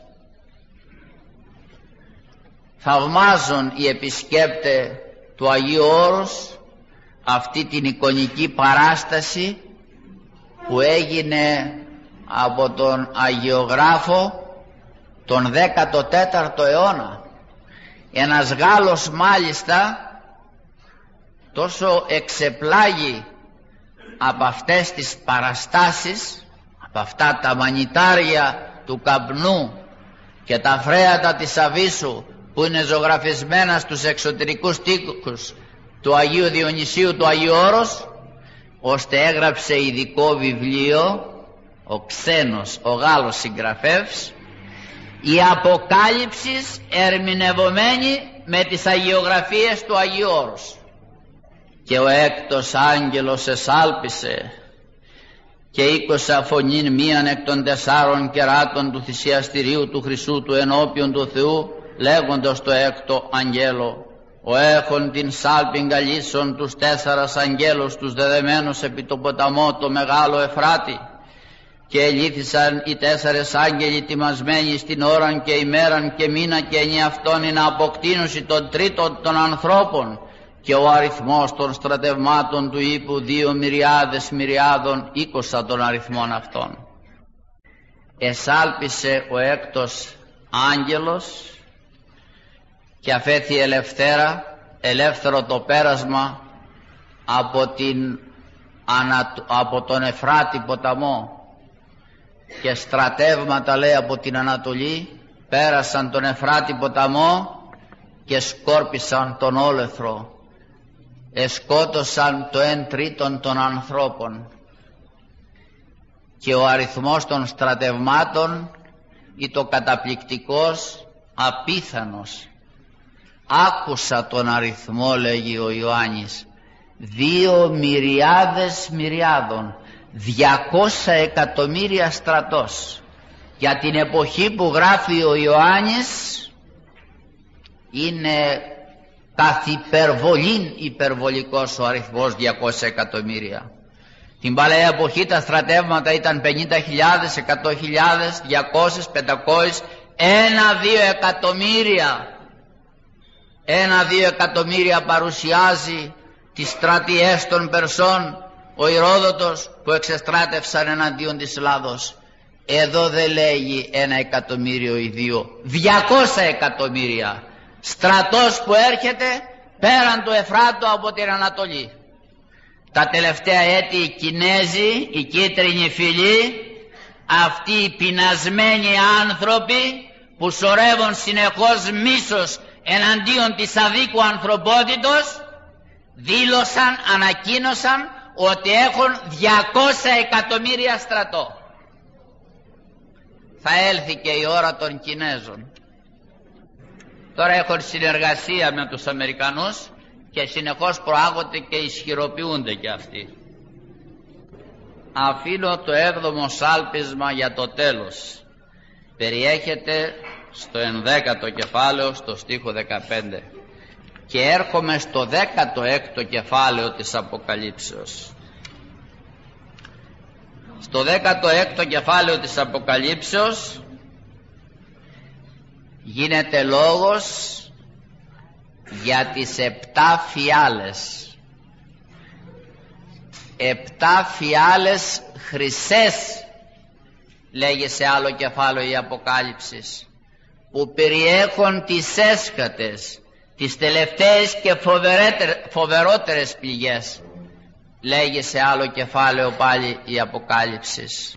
Θαυμάζουν οι επισκέπτες του Αγίου Όρους αυτή την εικονική παράσταση που έγινε από τον Αγιογράφο τον 14ο αιώνα. Ένας Γάλλος μάλιστα τόσο εξεπλάγει από αυτές τις παραστάσεις, από αυτά τα μανιτάρια του καπνού και τα φρέατα της αβύσσου που είναι ζωγραφισμένα στους εξωτερικούς τοίχους του Αγίου Διονυσίου του Αγίου Όρος, ώστε έγραψε ειδικό βιβλίο ο Ξένος, ο Γάλλος συγγραφεύς, η Αποκάλυψης ερμηνευομένη με τις αγιογραφίες του Αγίου Όρους. Και ο έκτος άγγελος εσάλπισε, και ήκουσα φωνήν μίαν εκ των 4 κεράτων του θυσιαστηρίου του Χρυσού του ενώπιον του Θεού, λέγοντας το έκτο αγγέλο, ο έχων την σάλπιν καλίσσον τους 4 αγγέλους τους δεδεμένους επί το ποταμό το μεγάλο Εφράτη, και ελήθησαν οι 4 άγγελοι τιμασμένοι στην ώραν και ημέραν και μήνα και ενιαυτόν είναι αποκτήνωση των τρίτων των ανθρώπων, και ο αριθμός των στρατευμάτων του ύπου 2 μυριάδες μυριάδων 20 των αριθμών αυτών. Εσάλπισε ο έκτος άγγελος και αφέθη ελεύθερο το πέρασμα από τον Εφράτη ποταμό, και στρατεύματα, λέει, από την Ανατολή πέρασαν τον Εφράτη ποταμό και σκόρπισαν τον όλεθρο, εσκότωσαν το 1/3 των ανθρώπων. και ο αριθμός των στρατευμάτων ήταν καταπληκτικός, απίθανος. Άκουσα τον αριθμό, λέγει ο Ιωάννης, 2 μυριάδες μυριάδων, 200 εκατομμύρια στρατός. Για την εποχή που γράφει ο Ιωάννης είναι καθ' υπερβολήν υπερβολικός ο αριθμός 200 εκατομμύρια. Την παλαιά εποχή τα στρατεύματα ήταν 50.000, 100.000, 200, 500, 1-2 εκατομμύρια. 1-2 εκατομμύρια παρουσιάζει τις στρατιές των Περσών ο Ηρόδοτος που εξεστράτευσαν εναντίον της Ελλάδος. Εδώ δεν λέγει 1 εκατομμύριο ή 2, 200 εκατομμύρια. Στρατός που έρχεται πέραν του Εφράτου από την Ανατολή. Τα τελευταία έτη οι Κινέζοι, οι κίτρινοι φυλοί, αυτοί οι πεινασμένοι άνθρωποι που σωρεύουν συνεχώς μίσος εναντίον της αδίκου ανθρωπότητος, δήλωσαν, ανακοίνωσαν ότι έχουν 200 εκατομμύρια στρατό. Θα έλθει και η ώρα των Κινέζων. Τώρα έχουν συνεργασία με τους Αμερικανούς και συνεχώς προάγονται και ισχυροποιούνται και αυτοί. Αφήνω το 7ο σάλπισμα για το τέλος. Περιέχεται στο 11ο κεφάλαιο, στο στίχο 15. Και έρχομαι στο 16ο κεφάλαιο της Αποκαλύψεως. Στο 16ο κεφάλαιο της Αποκαλύψεως γίνεται λόγος για τις 7 φιάλες. 7 φιάλες χρυσές, λέγει σε άλλο κεφάλαιο η Αποκάλυψης, που περιέχουν τις έσχατες, τις τελευταίες και φοβερότερες πληγές, λέγει σε άλλο κεφάλαιο πάλι η Αποκάλυψης.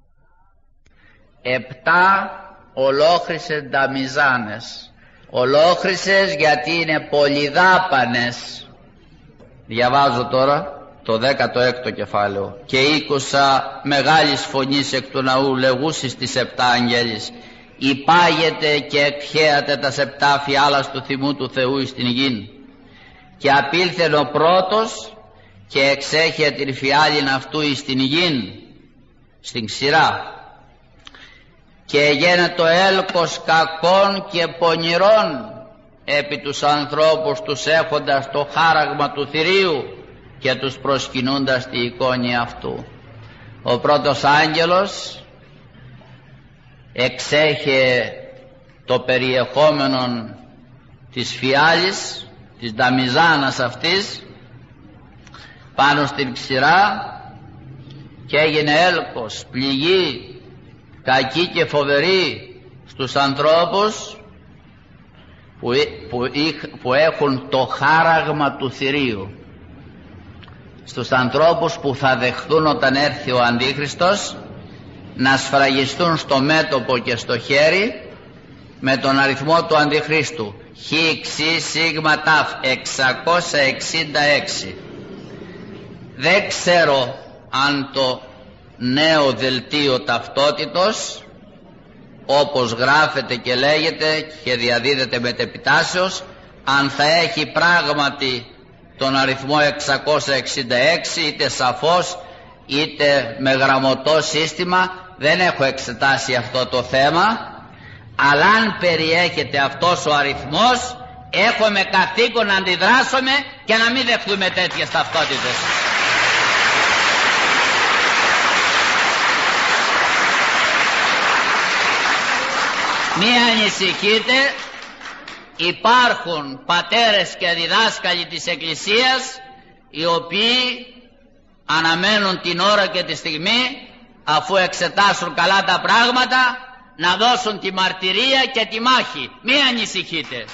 7 ολόχρυσες νταμιζάνες. Ολόχρυσες γιατί είναι πολυδάπανες. Διαβάζω τώρα το 16ο κεφάλαιο. Και ήκουσα μεγάλης φωνής εκ του ναού λεγούσης τις 7 αγγέλης, υπάγεται και εκχέατε τα 7 φιάλας του θυμού του Θεού εις την γην. Και απήλθεν ο πρώτος και εξέχε την φιάλην αυτού εις την γην, στην ξηρά. Και έγινε το έλκος κακών και πονηρών επί τους ανθρώπους τους έχοντας το χάραγμα του θηρίου και τους προσκυνούντας τη εικόνη αυτού. Ο πρώτος άγγελος εξέχε το περιεχόμενο της φιάλης, της νταμιζάνας αυτής, πάνω στην ξηρά και έγινε έλκος, πληγή, κακή και φοβερή στους ανθρώπους που έχουν το χάραγμα του θηρίου, στους ανθρώπους που θα δεχθούν όταν έρθει ο Αντίχριστος να σφραγιστούν στο μέτωπο και στο χέρι με τον αριθμό του Αντιχρίστου ΧΞΣΤΑΦ 666. Δεν ξέρω αν το νέο δελτίο ταυτότητος, όπως γράφεται και λέγεται και διαδίδεται μετεπιτάσεως, αν θα έχει πράγματι τον αριθμό 666 είτε σαφώς είτε με γραμμωτό σύστημα. Δεν έχω εξετάσει αυτό το θέμα, αλλά αν περιέχεται αυτός ο αριθμός έχουμε καθήκον να αντιδράσουμε και να μην δεχτούμε τέτοιες ταυτότητες. Μη ανησυχείτε, υπάρχουν πατέρες και διδάσκαλοι της Εκκλησίας οι οποίοι αναμένουν την ώρα και τη στιγμή, αφού εξετάσουν καλά τα πράγματα, να δώσουν τη μαρτυρία και τη μάχη. Μη ανησυχείτε.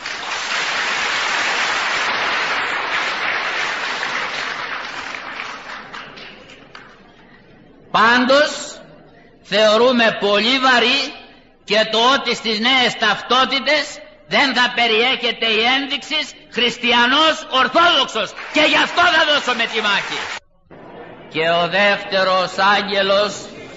Πάντως θεωρούμε πολύ βαρύ και το ότι στις νέες ταυτότητες δεν θα περιέχεται η ένδειξη χριστιανός ορθόδοξος, και γι' αυτό θα δώσουμε τη μάχη. Και ο δεύτερος άγγελος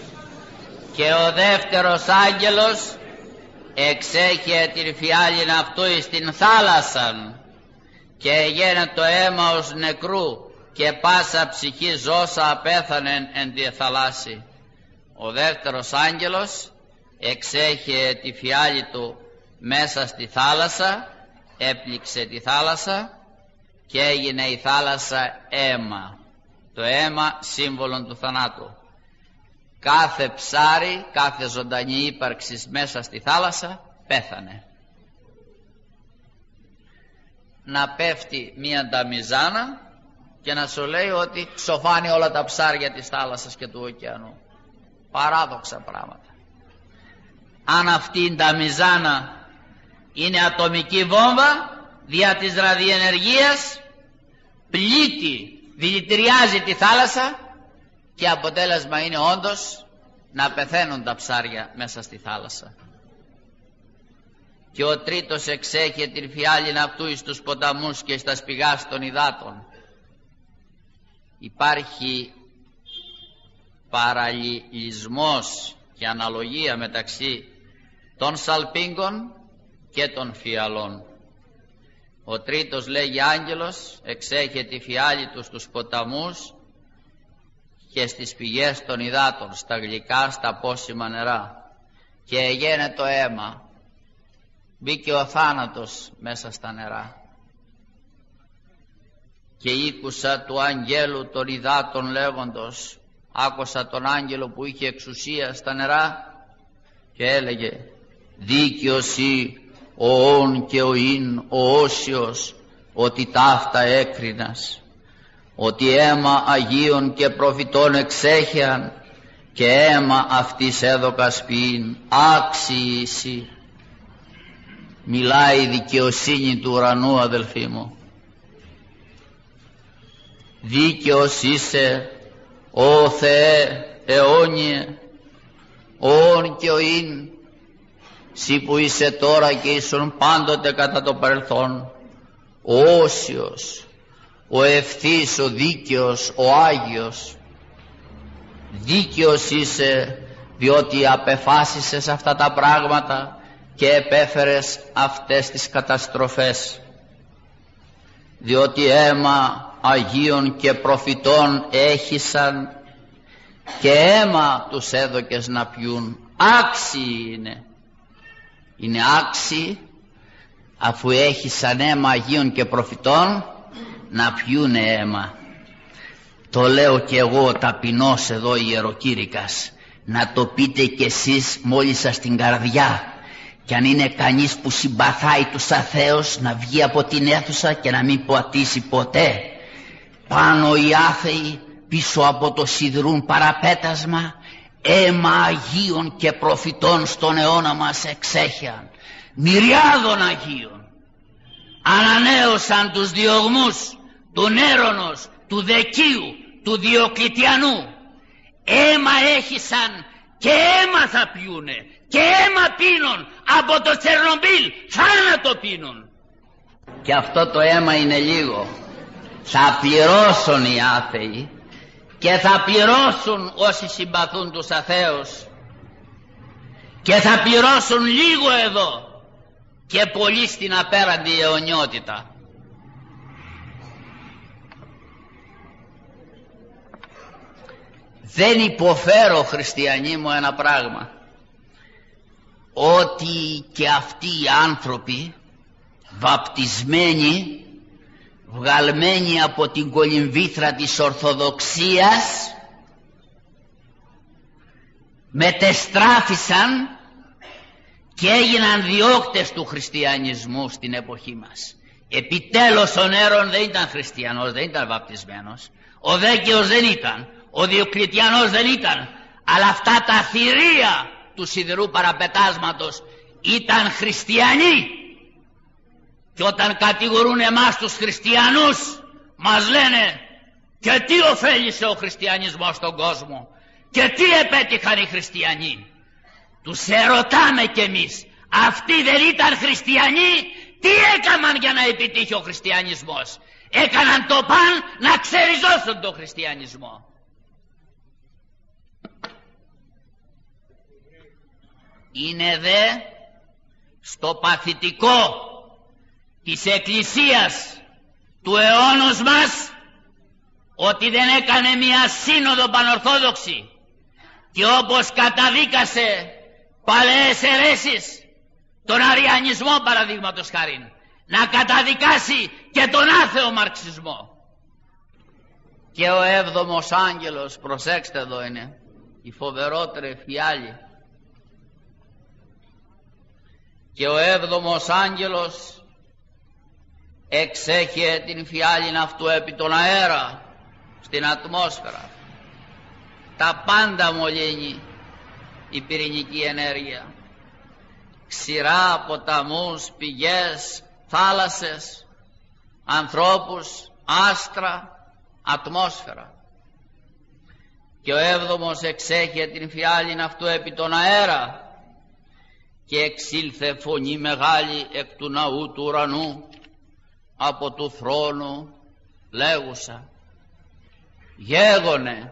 Και ο δεύτερος άγγελος εξέχε την φιάλην αυτού εις την θάλασσαν, και έγινε το αίμα ως νεκρού, και πάσα ψυχή ζώσα απέθανεν εν τη θαλάσσι. Ο δεύτερος άγγελος εξέχε τη φιάλη του μέσα στη θάλασσα, έπληξε τη θάλασσα και έγινε η θάλασσα αίμα. Το αίμα σύμβολον του θανάτου. Κάθε ψάρι, κάθε ζωντανή ύπαρξη μέσα στη θάλασσα πέθανε. Να πέφτει μία νταμιζάνα και να σου λέει ότι σοφάνει όλα τα ψάρια της θάλασσας και του ωκεανού. Παράδοξα πράγματα. Αν αυτή η νταμιζάνα είναι ατομική βόμβα, δια της ραδιενεργίας πλήττει, δηλητηριάζει τη θάλασσα, και αποτέλεσμα είναι όντως να πεθαίνουν τα ψάρια μέσα στη θάλασσα. Και ο τρίτος εξέχει την φιάλην αυτού εις τους ποταμούς και στα σπηγάς των υδάτων. Υπάρχει παραλληλισμός και αναλογία μεταξύ των σαλπίγκων και των φιαλών. Ο τρίτος, λέγει άγγελος, εξέχει τη φιάλη του στους ποταμούς και στις πηγές των υδάτων, στα γλυκά, στα πόσιμα νερά. Και έγινε το αίμα, μπήκε ο θάνατος μέσα στα νερά. Και ήκουσα του αγγέλου των υδάτων λέγοντος, άκουσα τον άγγελο που είχε εξουσία στα νερά και έλεγε, δίκαιος ή ο ον και ο ειν ο όσιος, ότι ταύτα έκρινας, ότι αίμα Αγίων και προφητών εξέχεαν και αίμα αυτής έδωκας ποιήν, άξιοι εσύ. Μιλάει η δικαιοσύνη του ουρανού, αδελφοί μου. Δίκαιος είσαι, Ω Θεέ αιώνιε, όν και ο ειν, σύ που είσαι τώρα και ήσουν πάντοτε κατά το παρελθόν, ο όσιος, ο ευθύς, ο δίκαιος, ο Άγιος. Δίκαιος είσαι, διότι απεφάσισες αυτά τα πράγματα και επέφερες αυτές τις καταστροφές, διότι αίμα Αγίων και προφητών έχισαν και αίμα τους έδωκες να πιούν. Άξιοι είναι άξιοι, αφού έχισαν αίμα Αγίων και προφητών, να πιούνε αίμα. Το λέω και εγώ ταπεινός εδώ ιεροκήρυκας, να το πείτε κι εσείς μόλις σας την καρδιά, κι αν είναι κανείς που συμπαθάει τους αθέους να βγει από την αίθουσα και να μην ποατήσει ποτέ. Πάνω οι άθεοι, πίσω από το σιδηρούν παραπέτασμα, αίμα Αγίων και προφητών στον αιώνα μας εξέχιαν. Μυριάδων Αγίων ανανέωσαν τους διωγμούς του Νέρονος, του Δεκίου, του Διοκλητιανού. Αίμα έχισαν και αίμα θα πιούνε και αίμα πίνουν από το Τσερνομπίλ, θάνατο πίνουν. Και αυτό το αίμα είναι λίγο. Θα πληρώσουν οι άθεοι και θα πληρώσουν όσοι συμπαθούν τους αθέους, και θα πληρώσουν λίγο εδώ και πολύ στην απέραντη αιωνιότητα. Δεν υποφέρω, χριστιανοί μου, ένα πράγμα, ότι και αυτοί οι άνθρωποι βαπτισμένοι, βγαλμένοι από την κολυμβήθρα της Ορθοδοξίας, μετεστράφησαν και έγιναν διώκτες του χριστιανισμού στην εποχή μας. Επιτέλους ο Νέρον δεν ήταν χριστιανός, δεν ήταν βαπτισμένος, ο Δέκαιος δεν ήταν, ο Διοκλητιανός δεν ήταν, αλλά αυτά τα θηρία του σιδηρού παραπετάσματος ήταν χριστιανοί. Και όταν κατηγορούν εμάς τους χριστιανούς, μας λένε, και τι ωφέλησε ο χριστιανισμός στον κόσμο και τι επέτυχαν οι χριστιανοί. Τους ερωτάμε κι εμείς, αυτοί δεν ήταν χριστιανοί? Τι έκαναν για να επιτύχει ο χριστιανισμός? Έκαναν το παν να ξεριζώσουν τον χριστιανισμό. Είναι δε στο παθητικό της Εκκλησίας του αιώνος μας ότι δεν έκανε μια σύνοδο πανορθόδοξη και όπως καταδίκασε παλαιές αιρέσεις, τον αριανισμό παραδείγματος χάριν, να καταδικάσει και τον άθεο μαρξισμό. Και ο έβδομος άγγελος, προσέξτε, εδώ είναι η φοβερότερη φιάλη, και ο έβδομος άγγελος εξέχε την φιάλην αυτού επί τον αέρα, στην ατμόσφαιρα. Τα πάντα μολύνει η πυρηνική ενέργεια, ξηρά, ποταμούς, πηγές, θάλασσες, ανθρώπους, άστρα, ατμόσφαιρα. Και ο έβδομος εξέχε την φιάλην αυτού επί τον αέρα, και εξήλθε φωνή μεγάλη εκ του ναού του ουρανού από του θρόνου λέγουσα, γέγονε,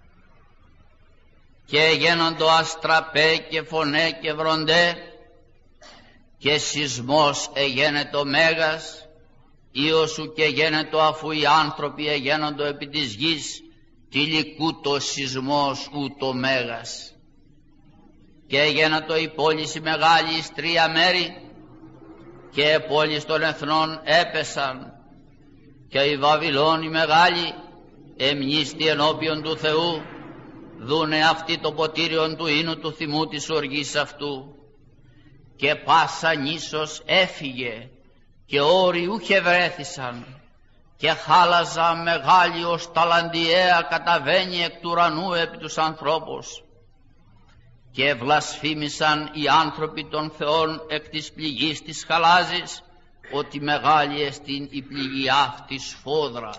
και γένοντο αστραπέ και φωνέ και βροντέ, και σεισμός εγένετο μέγας, Υιώσου και γένετο αφού οι άνθρωποι εγένοντο επί της γης, τυλικούτο σεισμός ούτο μέγας. Και εγένετο η πόληση μεγάλη εις τρία μέρη, και οι πόλεις των εθνών έπεσαν, και η Βαβυλώνη μεγάλη εμνίστη ενώπιον του Θεού, δούνε αυτή το ποτήριον του ίνου του θυμού της οργής αυτού. Και πάσα νήσος έφυγε, και όροι ούχε βρέθησαν, και χάλαζα μεγάλη ως ταλαντιαία καταβαίνει εκ του ουρανού επί τους ανθρώπους. Και βλασφήμισαν οι άνθρωποι των θεών εκ της πληγής της χαλάζης, ότι μεγάλη εστίν η πληγή αυτή σφόδρα.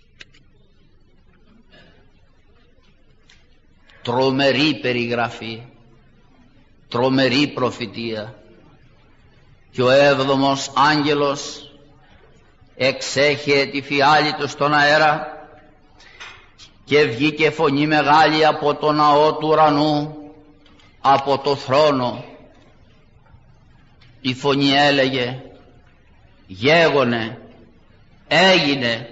Τρομερή περιγραφή, τρομερή προφητεία. Και ο έβδομος άγγελος εξέχε τη φιάλη του στον αέρα, και βγήκε φωνή μεγάλη από το ναό του ουρανού, από το θρόνο. Η φωνή έλεγε, γέγονε, έγινε,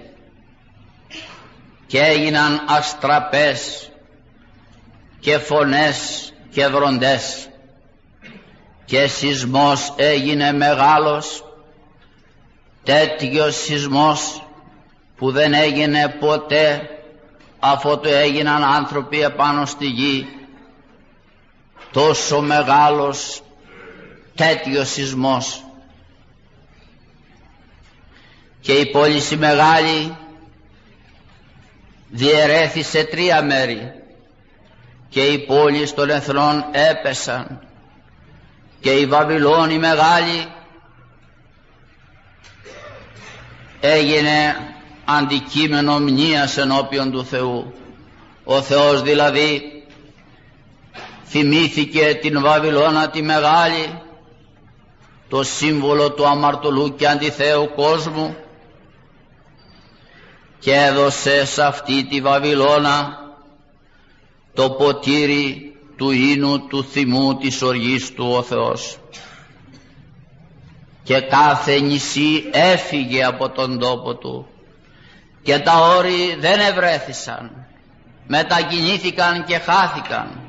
και έγιναν αστραπές και φωνές και βροντές, και σεισμός έγινε μεγάλος, τέτοιος σεισμός που δεν έγινε ποτέ αφού το έγιναν άνθρωποι επάνω στη γη, τόσο μεγάλος τέτοιος σεισμός. Και η πόληση μεγάλη διαιρέθη σε τρία μέρη, και οι πόλεις των εθνών έπεσαν, και η Βαβυλώνη μεγάλη έγινε αντικείμενο μνήας ενώπιον του Θεού. Ο Θεός δηλαδή θυμήθηκε την Βαβυλώνα τη μεγάλη, το σύμβολο του αμαρτωλού και αντιθέου κόσμου, και έδωσε σε αυτή τη Βαβυλώνα το ποτήρι του ίνου του θυμού της οργής του ο Θεός. Και κάθε νησί έφυγε από τον τόπο του, και τα όρη δεν ευρέθησαν, μετακινήθηκαν και χάθηκαν,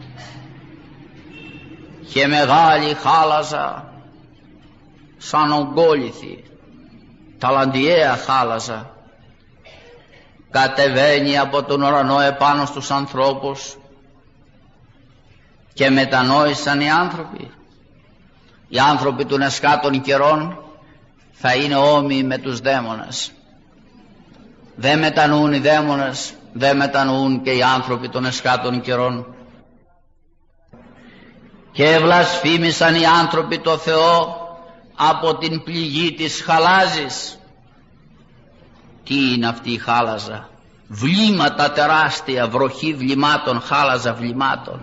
και μεγάλη χάλαζα σαν ογκόληθη, ταλαντιαία χάλαζα, κατεβαίνει από τον ουρανό επάνω στους ανθρώπους, και μετανόησαν οι άνθρωποι. Οι άνθρωποι των εσκάτων καιρών θα είναι όμοιοι με τους δαίμονες. Δεν μετανοούν οι δαίμονες, δεν μετανοούν και οι άνθρωποι των εσκάτων καιρών. Και βλασφήμισαν οι άνθρωποι το Θεό από την πληγή της χαλάζης. Τι είναι αυτή η χάλαζα? Βλήματα τεράστια, βροχή βλημάτων, χάλαζα βλημάτων.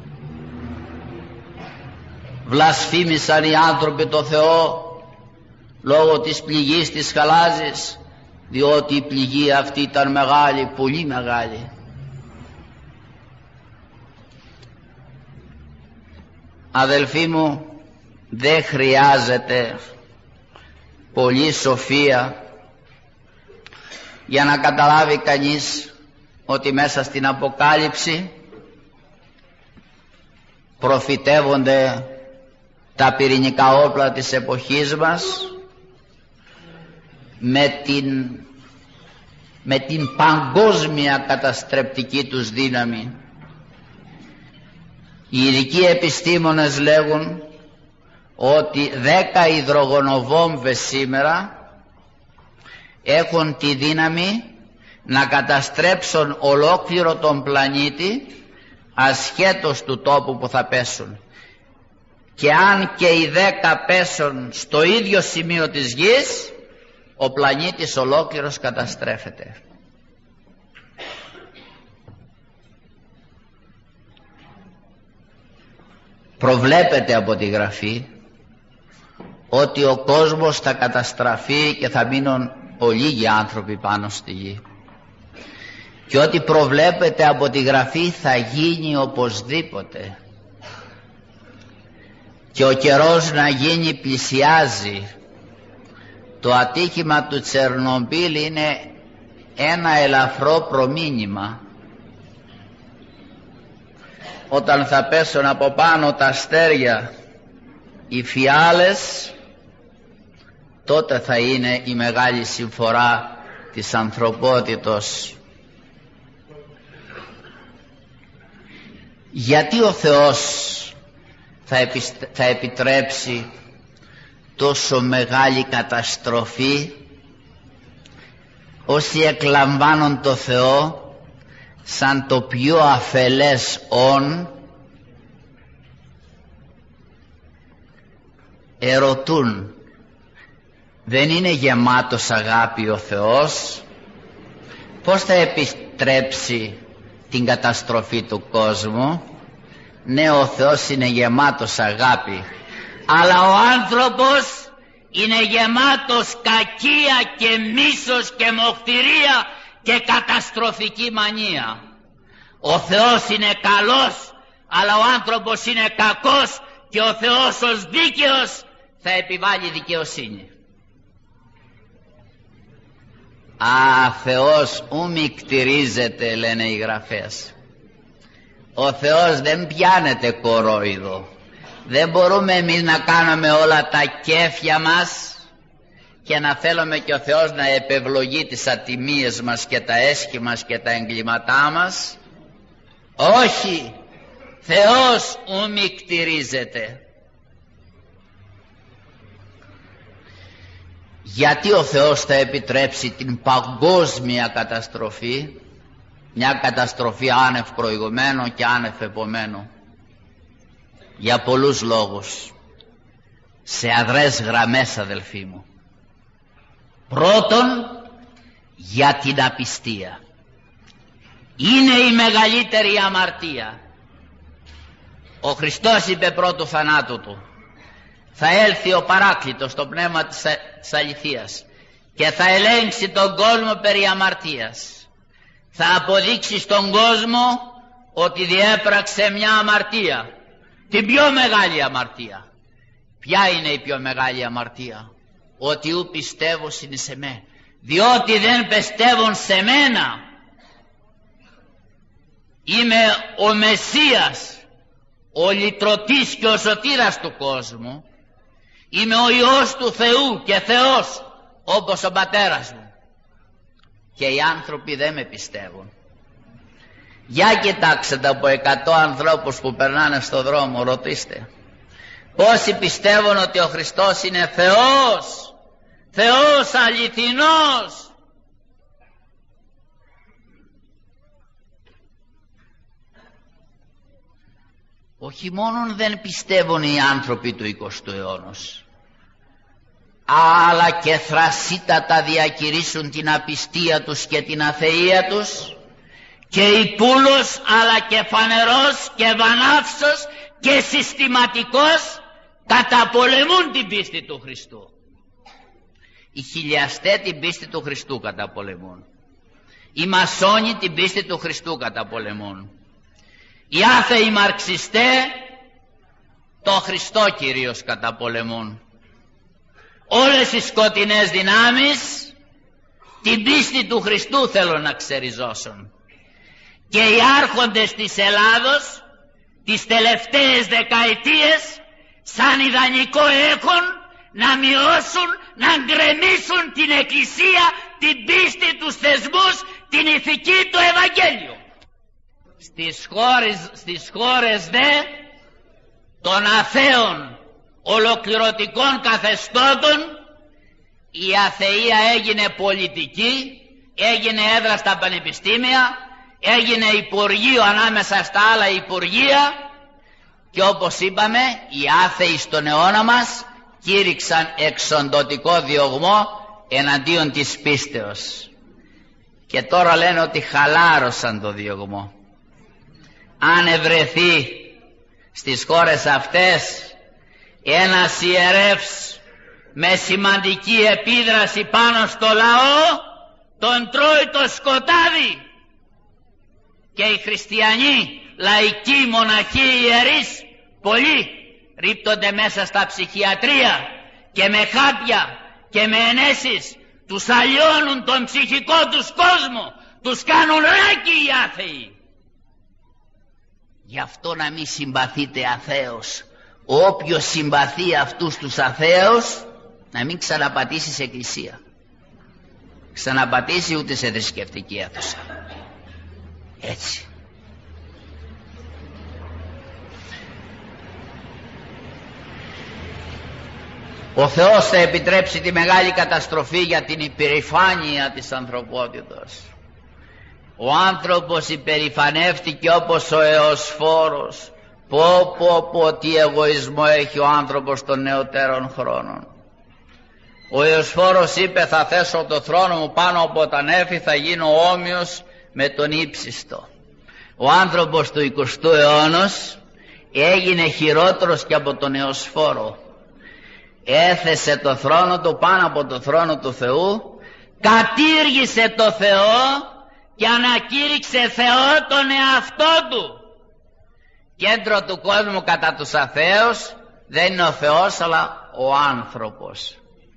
Βλασφήμισαν οι άνθρωποι το Θεό λόγω της πληγής της χαλάζης, διότι η πληγή αυτή ήταν μεγάλη, πολύ μεγάλη. Αδελφοί μου, δεν χρειάζεται πολλή σοφία για να καταλάβει κανείς ότι μέσα στην Αποκάλυψη προφητεύονται τα πυρηνικά όπλα της εποχής μας με την παγκόσμια καταστρεπτική τους δύναμη. Οι ειδικοί επιστήμονες λέγουν ότι 10 υδρογονοβόμβες σήμερα έχουν τη δύναμη να καταστρέψουν ολόκληρο τον πλανήτη ασχέτως του τόπου που θα πέσουν. Και αν και οι 10 πέσουν στο ίδιο σημείο της γης, ο πλανήτης ολόκληρος καταστρέφεται. Προβλέπεται από τη Γραφή ότι ο κόσμος θα καταστραφεί και θα μείνουν ολίγοι άνθρωποι πάνω στη γη, και ότι προβλέπεται από τη Γραφή θα γίνει οπωσδήποτε, και ο καιρός να γίνει πλησιάζει. Το ατύχημα του Τσερνομπίλ είναι ένα ελαφρό προμήνυμα. Όταν θα πέσουν από πάνω τα αστέρια οι φιάλες, τότε θα είναι η μεγάλη συμφορά της ανθρωπότητος. Γιατί ο Θεός θα επιτρέψει τόσο μεγάλη καταστροφή? Όσοι εκλαμβάνουν το Θεό σαν το πιο αφελές όν, ερωτούν, δεν είναι γεμάτος αγάπη ο Θεός? Πώς θα επιτρέψει την καταστροφή του κόσμου? Ναι, ο Θεός είναι γεμάτος αγάπη, αλλά ο άνθρωπος είναι γεμάτος κακία και μίσος και μοχθηρία και καταστροφική μανία. Ο Θεός είναι καλός, αλλά ο άνθρωπος είναι κακός, και ο Θεός ως δίκαιος θα επιβάλλει δικαιοσύνη. Α, Θεός ου μη κτηρίζεται, λένε οι Γραφές. Ο Θεός δεν πιάνεται κορόιδο. Δεν μπορούμε εμείς να κάνουμε όλα τα κέφια μας και να θέλουμε και ο Θεός να επευλογεί τις ατιμίες μας και τα έσχη μας και τα εγκλήματά μας. Όχι, Θεός ου μη κτηρίζεται. Γιατί ο Θεός θα επιτρέψει την παγκόσμια καταστροφή, μια καταστροφή άνευ προηγουμένου και άνευ επομένου? Για πολλούς λόγους, σε αδρές γραμμές, αδελφοί μου. Πρώτον, για την απιστία. Είναι η μεγαλύτερη αμαρτία. Ο Χριστός είπε πρώτου θανάτου του, θα έλθει ο Παράκλητος, το πνεύμα της αληθείας, και θα ελέγξει τον κόσμο περί αμαρτίας. Θα αποδείξει στον κόσμο ότι διέπραξε μια αμαρτία, την πιο μεγάλη αμαρτία. Ποια είναι η πιο μεγάλη αμαρτία? Ότι ου πιστεύωσιν σε με, διότι δεν πιστεύουν σε μένα. Είμαι ο Μεσσίας, ο λυτρωτής και ο σωτήρας του κόσμου. Είμαι ο Υιός του Θεού και Θεός όπως ο πατέρας μου, και οι άνθρωποι δεν με πιστεύουν. Για κοιτάξτε από 100 ανθρώπους που περνάνε στο δρόμο, ρωτήστε πόσοι πιστεύουν ότι ο Χριστός είναι Θεός, Θεός αληθινός? Όχι μόνον δεν πιστεύουν οι άνθρωποι του 20ου αιώνα, αλλά και θρασίτατα διακηρύσουν την απιστία τους και την αθεία τους, και υπούλος αλλά και φανερός και βανάυσος και συστηματικός καταπολεμούν την πίστη του Χριστού. Οι χιλιαστές την πίστη του Χριστού καταπολεμούν. Οι μασόνοι την πίστη του Χριστού καταπολεμούν. Οι άθεοι μαρξιστές το Χριστό κυρίως καταπολεμούν. Όλες οι σκοτεινές δυνάμεις την πίστη του Χριστού θέλουν να ξεριζώσουν. Και οι άρχοντες της Ελλάδος τις τελευταίες δεκαετίες σαν ιδανικό έχουν να μειώσουν, να γκρεμίσουν την Εκκλησία, την πίστη, τους θεσμούς, την ηθική, το Ευαγγέλιο. Στις χώρες δε των αθέων ολοκληρωτικών καθεστώτων η αθεία έγινε πολιτική, έγινε έδρα στα πανεπιστήμια, έγινε υπουργείο ανάμεσα στα άλλα υπουργεία και όπως είπαμε οι άθεοι στον αιώνα μας κήρυξαν εξοντωτικό διωγμό εναντίον της πίστεως και τώρα λένε ότι χαλάρωσαν το διωγμό. Αν ευρεθεί στις χώρες αυτές ένας ιερεύς με σημαντική επίδραση πάνω στο λαό, τον τρώει το σκοτάδι. Και οι χριστιανοί, λαϊκοί, μοναχοί, ιερείς, πολλοί ρίπτονται μέσα στα ψυχιατρία και με χάπια και με ενέσεις τους αλλοιώνουν τον ψυχικό τους κόσμο, τους κάνουν ράκι οι άθεοι. Γι' αυτό να μην συμπαθείτε αθέος. Όποιος συμπαθεί αυτούς τους αθέους να μην ξαναπατήσει σε εκκλησία, ξαναπατήσει ούτε σε θρησκευτική αίθουσα. Έτσι. Ο Θεός θα επιτρέψει τη μεγάλη καταστροφή για την υπερηφάνεια της ανθρωπότητας. Ο άνθρωπος υπερηφανεύτηκε όπως ο Εωσφόρος. Πω τι εγωισμό έχει ο άνθρωπος των νεωτέρων χρόνων. Ο Εωσφόρος είπε θα θέσω το θρόνο μου πάνω από τα νέφη, θα γίνω όμοιος με τον ύψιστο. Ο άνθρωπος του 20ου αιώνα έγινε χειρότερος και από τον Εωσφόρο. Έθεσε το θρόνο του πάνω από το θρόνο του Θεού, κατήργησε το Θεό και ανακήρυξε Θεό τον εαυτό του. Κέντρο του κόσμου κατά τους αθέους δεν είναι ο Θεός αλλά ο άνθρωπος.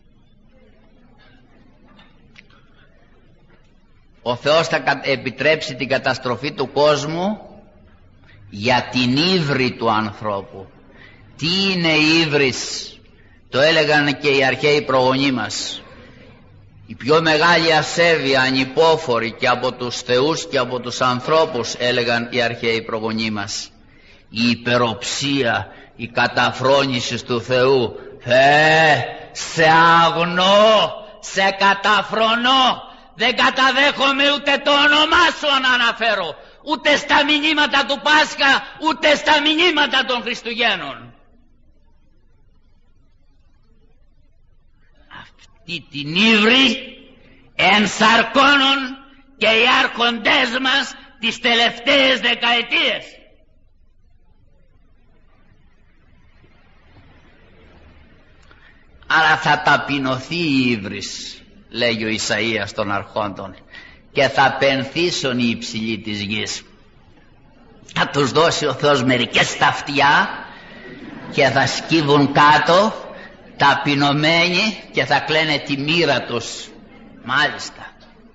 Ο Θεός θα επιτρέψει την καταστροφή του κόσμου για την ύβρι του ανθρώπου. Τι είναι η ύβρις? Το έλεγαν και οι αρχαίοι προγονείς μας. Η πιο μεγάλη ασέβεια, ανυπόφορη και από τους θεούς και από τους ανθρώπους, έλεγαν οι αρχαίοι προγονείς μας. Η υπεροψία, η καταφρόνηση του Θεού. Σε αγνώ, σε καταφρονώ, δεν καταδέχομαι ούτε το όνομά σου να αναφέρω, ούτε στα μηνύματα του Πάσχα, ούτε στα μηνύματα των Χριστουγέννων. Αυτή την ύβρι ενσαρκώνουν και οι άρχοντές μας τις τελευταίες δεκαετίες. Αλλά θα ταπεινωθεί η ύβρις, λέγει ο Ισαΐας των αρχόντων, και θα πενθήσουν οι υψηλοί της γης. Θα τους δώσει ο Θεός μερικές στα αυτιά και θα σκύβουν κάτω ταπεινωμένοι και θα κλαίνε τη μοίρα τους. Μάλιστα.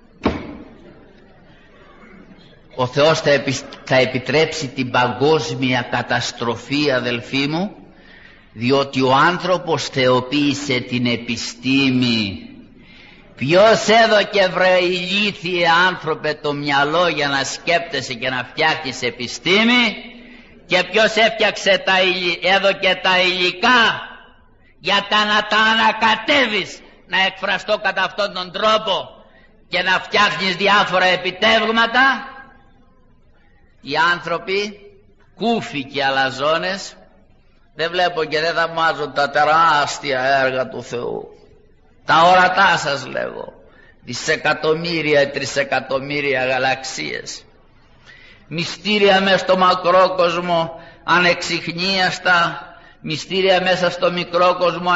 Ο Θεός θα επιτρέψει την παγκόσμια καταστροφή, αδελφοί μου, διότι ο άνθρωπος θεοποίησε την επιστήμη. Ποιος έδωκε βρε ηλίθιε άνθρωπε το μυαλό για να σκέπτεσαι και να φτιάχνεις επιστήμη, και ποιος έφτιαξε έδωκε τα υλικά για να τα ανακατεύεις, να εκφραστώ κατά αυτόν τον τρόπο και να φτιάχνεις διάφορα επιτεύγματα? Οι άνθρωποι κούφοι και αλαζόνες δεν βλέπω και δεν θαυμάζουν τα τεράστια έργα του Θεού, τα ορατά σας λέγω, δισεκατομμύρια, τρισεκατομμύρια γαλαξίες, μυστήρια μέσα στο μακρό κόσμο ανεξιχνίαστα, μυστήρια μέσα στο μικρό κόσμο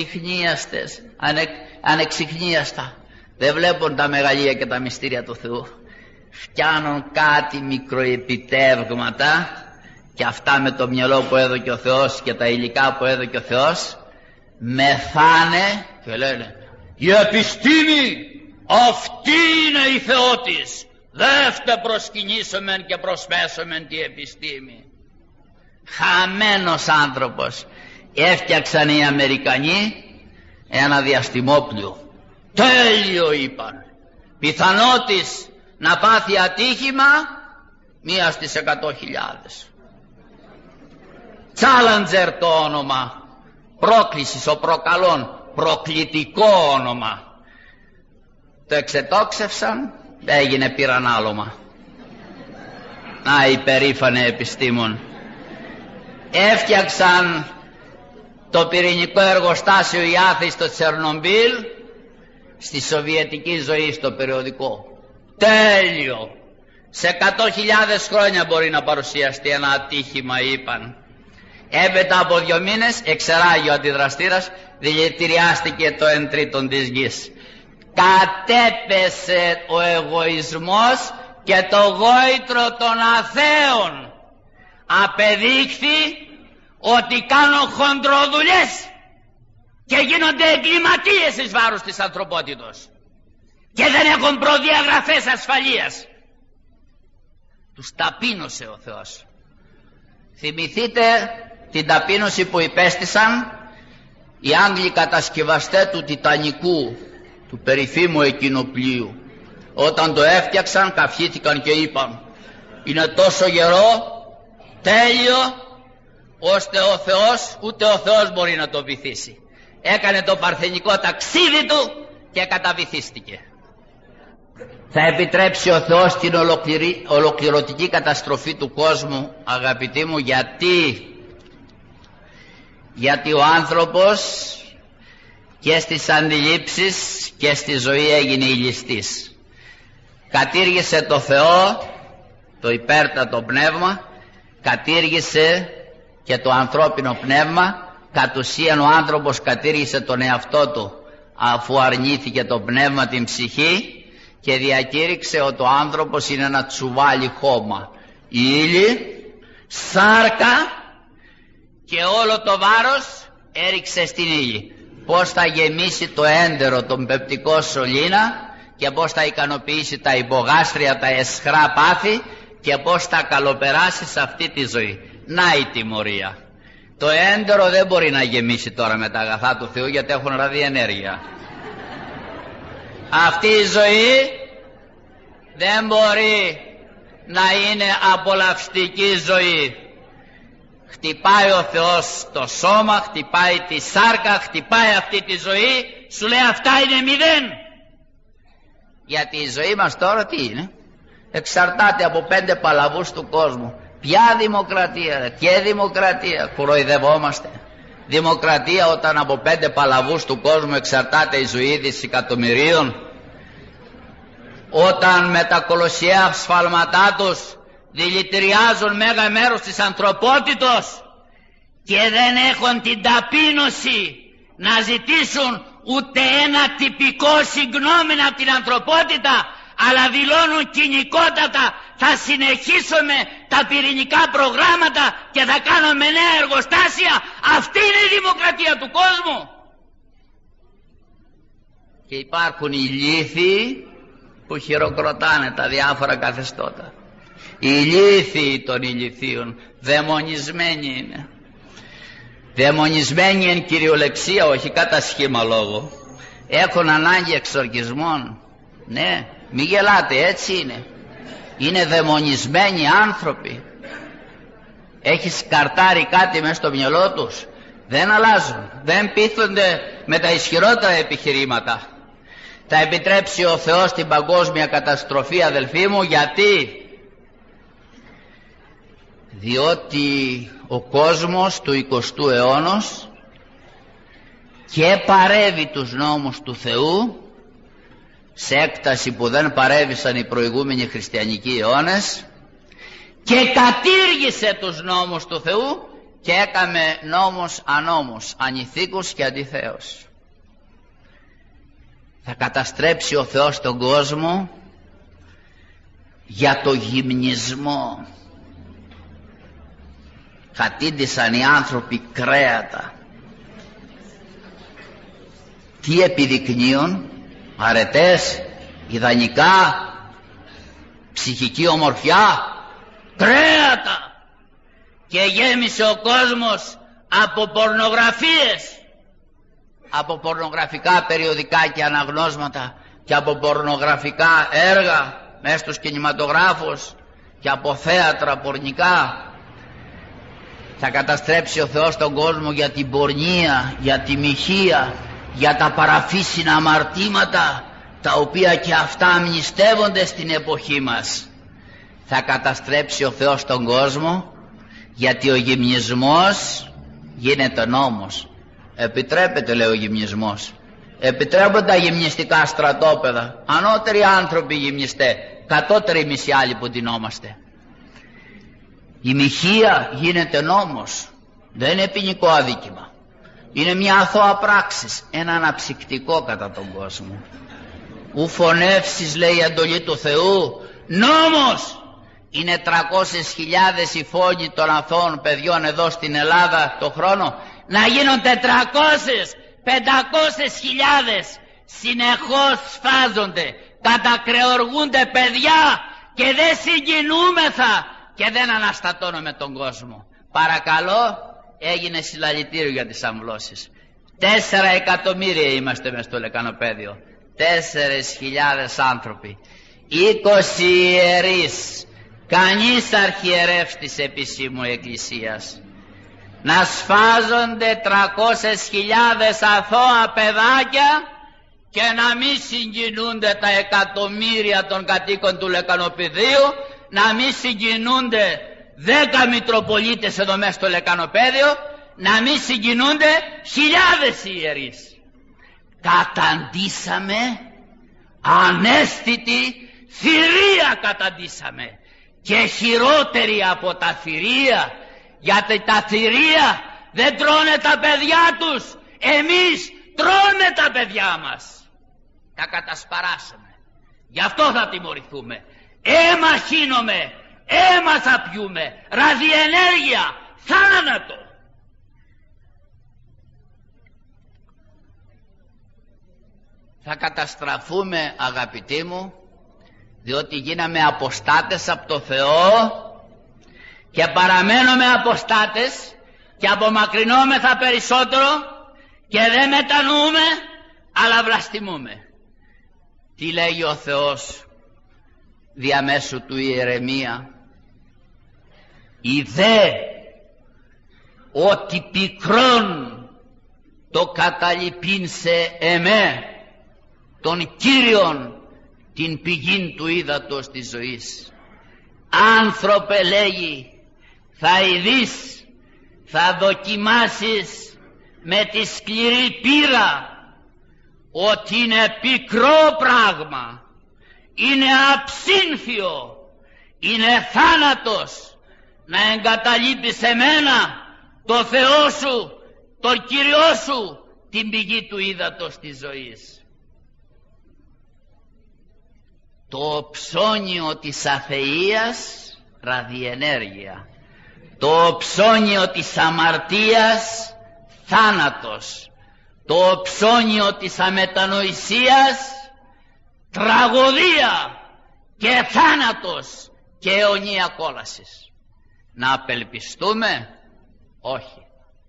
ανεξιχνίαστα. Δεν βλέπουν τα μεγαλεία και τα μυστήρια του Θεού. Φτιάνουν κάτι μικροεπιτεύγματα και αυτά με το μυαλό που έδωκε ο Θεός και τα υλικά που έδωκε ο Θεός, μεθάνε και λένε η επιστήμη αυτή είναι η θεότης, δεύτε προσκυνήσομεν και προσμέσομεν τη επιστήμη. Χαμένος άνθρωπος. Έφτιαξαν οι Αμερικανοί ένα διαστημόπλιο, τέλειο είπαν, πιθανότης να πάθει ατύχημα 1 στις 100.000. Challenger το όνομα, πρόκλησης ο προκαλών, προκλητικό όνομα. Το εξετόξευσαν, έγινε πυρανάλωμα. Να, υπερήφανε επιστήμον. Έφτιαξαν το πυρηνικό εργοστάσιο η Άθη στο Τσερνομπίλ, στη σοβιετική ζωή στο περιοδικό. Τέλειο. Σε 100.000 χρόνια μπορεί να παρουσιαστεί ένα ατύχημα, είπαν. Έπειτα από 2 μήνες εξεράγει ο αντιδραστήρας, δηλητηριάστηκε το 1/3 της γης. Κατέπεσε ο εγωισμός και το γόητρο των αθέων. Απεδείχθη ότι κάνουν χοντροδουλειές και γίνονται εγκληματίες εις βάρος της ανθρωπότητος και δεν έχουν προδιαγραφές ασφαλείας. Τους ταπείνωσε ο Θεός. Θυμηθείτε την ταπείνωση που υπέστησαν οι Άγγλοι κατασκευαστές του Τιτανικού, του περίφημου εκείνου πλοίου. Όταν το έφτιαξαν, καυχήθηκαν και είπαν είναι τόσο γερό, τέλειο, ώστε ο Θεός, ούτε ο Θεός μπορεί να το βυθίσει. Έκανε το παρθενικό ταξίδι του και καταβυθίστηκε. Θα επιτρέψει ο Θεός την ολοκληρωτική καταστροφή του κόσμου, αγαπητοί μου, γιατί ο άνθρωπος και στις αντιλήψεις και στη ζωή έγινε ηλιστής. Κατήργησε το Θεό, το υπέρτατο πνεύμα, κατήργησε και το ανθρώπινο πνεύμα. Κατ' ουσίαν ο άνθρωπος κατήργησε τον εαυτό του αφού αρνήθηκε το πνεύμα, την ψυχή, και διακήρυξε ότι ο άνθρωπος είναι ένα τσουβάλι χώμα, ύλη, σάρκα, και όλο το βάρος έριξε στην ύλη. Πώς θα γεμίσει το έντερο, τον πεπτικό σωλήνα, και πώς θα ικανοποιήσει τα υπογάστρια, τα αισχρά πάθη, και πώς θα καλοπεράσει σε αυτή τη ζωή. Να η τιμωρία. Το έντερο δεν μπορεί να γεμίσει τώρα με τα αγαθά του Θεού, γιατί έχουν ραδιενέργεια. Αυτή η ζωή δεν μπορεί να είναι απολαυστική ζωή. Χτυπάει ο Θεός το σώμα, χτυπάει τη σάρκα, χτυπάει αυτή τη ζωή, σου λέει αυτά είναι 0. Γιατί η ζωή μας τώρα τι είναι? Εξαρτάται από 5 παλαβούς του κόσμου. Ποια δημοκρατία? Και δημοκρατία? Κοροϊδευόμαστε. Δημοκρατία όταν από 5 παλαβούς του κόσμου εξαρτάται η ζωή δισεκατομμυρίων, όταν με τα κολοσιαία σφάλματά τους δηλητηριάζουν μέγα μέρος της ανθρωπότητος και δεν έχουν την ταπείνωση να ζητήσουν ούτε ένα τυπικό συγγνώμη από την ανθρωπότητα, αλλά δηλώνουν κοινικότατα θα συνεχίσουμε τα πυρηνικά προγράμματα και θα κάνουμε νέα εργοστάσια. Αυτή είναι η δημοκρατία του κόσμου. Και υπάρχουν οι λύθοι που χειροκροτάνε τα διάφορα καθεστώτα. Οι λύθοι των ηλιθίων δαιμονισμένοι είναι. Δαιμονισμένοι εν κυριολεξία, όχι κατά σχήμα λόγο. Έχουν ανάγκη εξορκισμών. Ναι, μη γελάτε, έτσι είναι. Είναι δαιμονισμένοι άνθρωποι. Έχεις καρτάρει κάτι μέσα στο μυαλό τους, δεν αλλάζουν, δεν πείθονται με τα ισχυρότερα επιχειρήματα. Θα επιτρέψει ο Θεός την παγκόσμια καταστροφή, αδελφοί μου, διότι ο κόσμος του 20ου αιώνα και παρεύει τους νόμους του Θεού σε έκταση που δεν παρέβησαν οι προηγούμενοι χριστιανικοί αιώνες, και κατήργησε τους νόμους του Θεού και έκαμε νόμους ανόμους, ανηθίκους και αντιθέως. Θα καταστρέψει ο Θεός τον κόσμο για το γυμνισμό. χατίντησαν οι άνθρωποι κρέατα. Τι επιδεικνύουν? Αρετές, ιδανικά, ψυχική ομορφιά, κρέατα. Και γέμισε ο κόσμος από πορνογραφίες, από πορνογραφικά περιοδικά και αναγνώσματα και από πορνογραφικά έργα μέσα στους κινηματογράφους και από θέατρα πορνικά. Θα καταστρέψει ο Θεός τον κόσμο για την πορνεία, για τη μοιχεία, για τα παραφύσινα αμαρτήματα, τα οποία και αυτά αμνηστεύονται στην εποχή μας. Θα καταστρέψει ο Θεός τον κόσμο, γιατί ο γυμνισμός γίνεται νόμος. Επιτρέπεται, λέει, ο γυμνισμός. Επιτρέπονται τα γυμνιστικά στρατόπεδα. Ανώτεροι άνθρωποι γυμνιστέ, κατώτεροι εμείς οι άλλοι που ντυνόμαστε. Η μοιχεία γίνεται νόμος. Δεν είναι ποινικό αδίκημα. Είναι μια αθώα πράξη, ένα αναψυκτικό κατά τον κόσμο. Ου φωνεύσεις, λέει η εντολή του Θεού, νόμος. Είναι 300.000 οι φόνοι των αθώων παιδιών εδώ στην Ελλάδα το χρόνο. Να γίνουν 400, 500.000. Συνεχώς σφάζονται, κατακρεοργούνται παιδιά και δεν συγκινούμεθα και δεν αναστατώνουμε τον κόσμο. Παρακαλώ, έγινε συλλαλητήριο για τις αμβλώσεις. 4 εκατομμύρια είμαστε μες στο λεκανοπέδιο. 4.000 άνθρωποι. 20 ιερείς. Κανείς αρχιερεύς της επισήμου εκκλησίας. Να σφάζονται 300.000 αθώα παιδάκια και να μην συγκινούνται τα εκατομμύρια των κατοίκων του λεκανοπεδίου, να μην συγκινούνται 10 μητροπολίτες εδώ μέσα στο λεκανοπέδιο, να μην συγκινούνται χιλιάδες ιερείς. Καταντήσαμε ανέστητη θηρία, καταντήσαμε, και χειρότερη από τα θηρία, γιατί τα θηρία δεν τρώνε τα παιδιά τους, εμείς τρώμε τα παιδιά μας. Τα κατασπαράσαμε, γι' αυτό θα τιμωρηθούμε. Αίμα χύνομαι, αίμα θα πιούμε, ραδιενέργεια, θάνατο. Θα καταστραφούμε, αγαπητοί μου, διότι γίναμε αποστάτες από το Θεό και παραμένουμε αποστάτες και απομακρυνόμεθα περισσότερο και δεν μετανοούμε, αλλά βλαστημούμε. Τι λέγει ο Θεός διαμέσου του Ιερεμία? «Ιδέ ότι πικρόν το καταλυπήν σε εμέ, τον Κύριον, την πηγήν του ύδατος της ζωής». Άνθρωπε, λέγει, θα ειδείς, θα δοκιμάσεις με τη σκληρή πείρα ότι είναι πικρό πράγμα, είναι αψύνθιο, είναι θάνατος να εγκαταλείπεις εμένα, το Θεό σου, τον Κύριό σου, την πηγή του ύδατος της ζωής. Το ψώνιο της αθείας, ραδιενέργεια. Το ψώνιο της αμαρτίας, θάνατος. Το ψώνιο της αμετανοησίας, τραγωδία και θάνατος και αιωνία κόλασης. Να απελπιστούμε? Όχι.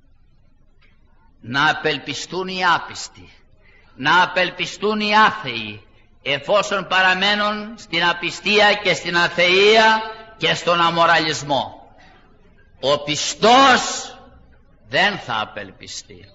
Να απελπιστούν οι άπιστοι, να απελπιστούν οι άθεοι, εφόσον παραμένουν στην απιστία και στην αθεία και στον αμοραλισμό. Ο πιστός δεν θα απελπιστεί.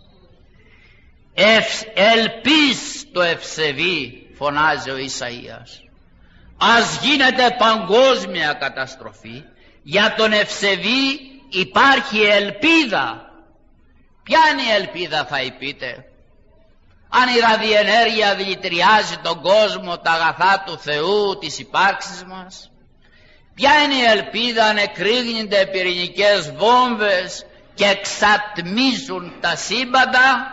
Ελπίς το ευσεβή, φωνάζει ο Ισαΐας. Ας γίνεται παγκόσμια καταστροφή, για τον ευσεβή υπάρχει ελπίδα. Ποια είναι η ελπίδα, θα πείτε? Αν η ραδιενέργεια δηλητηριάζει τον κόσμο, τα αγαθά του Θεού, τις υπάρξεις μας, ποια είναι η ελπίδα αν εκρήγνονται πυρηνικές βόμβες και εξατμίζουν τα σύμπαντα?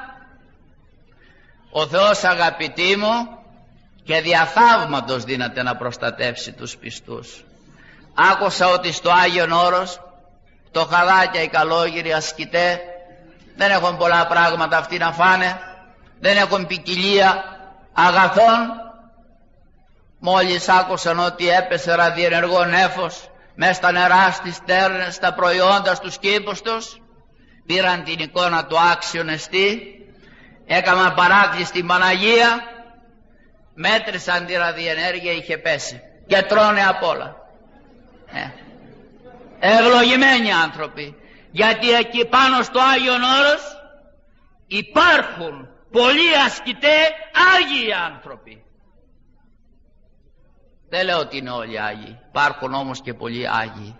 Ο Θεός, αγαπητοί μου, και διαθαύματος δύναται να προστατεύσει τους πιστούς. Άκουσα ότι στο Άγιον Όρος φτωχαδάκια οι καλόγυροι ασκητέ, δεν έχουν πολλά πράγματα αυτοί να φάνε, δεν έχουν ποικιλία αγαθών. Μόλις άκουσαν ότι έπεσε ραδιενεργό νέφος μέσα στα νερά, στις στέρνες, στα προϊόντα, στους κήπους τους, πήραν την εικόνα του άξιου νεστή, έκαναν παράκληση στην Παναγία, μέτρησαν τη ραδιενέργεια, είχε πέσει και τρώνε απ' όλα. Ευλογημένοι άνθρωποι, γιατί εκεί πάνω στο Άγιον Όρος υπάρχουν πολλοί ασκητέ Άγιοι άνθρωποι. Δεν λέω ότι είναι όλοι Άγιοι, υπάρχουν όμως και πολλοί Άγιοι.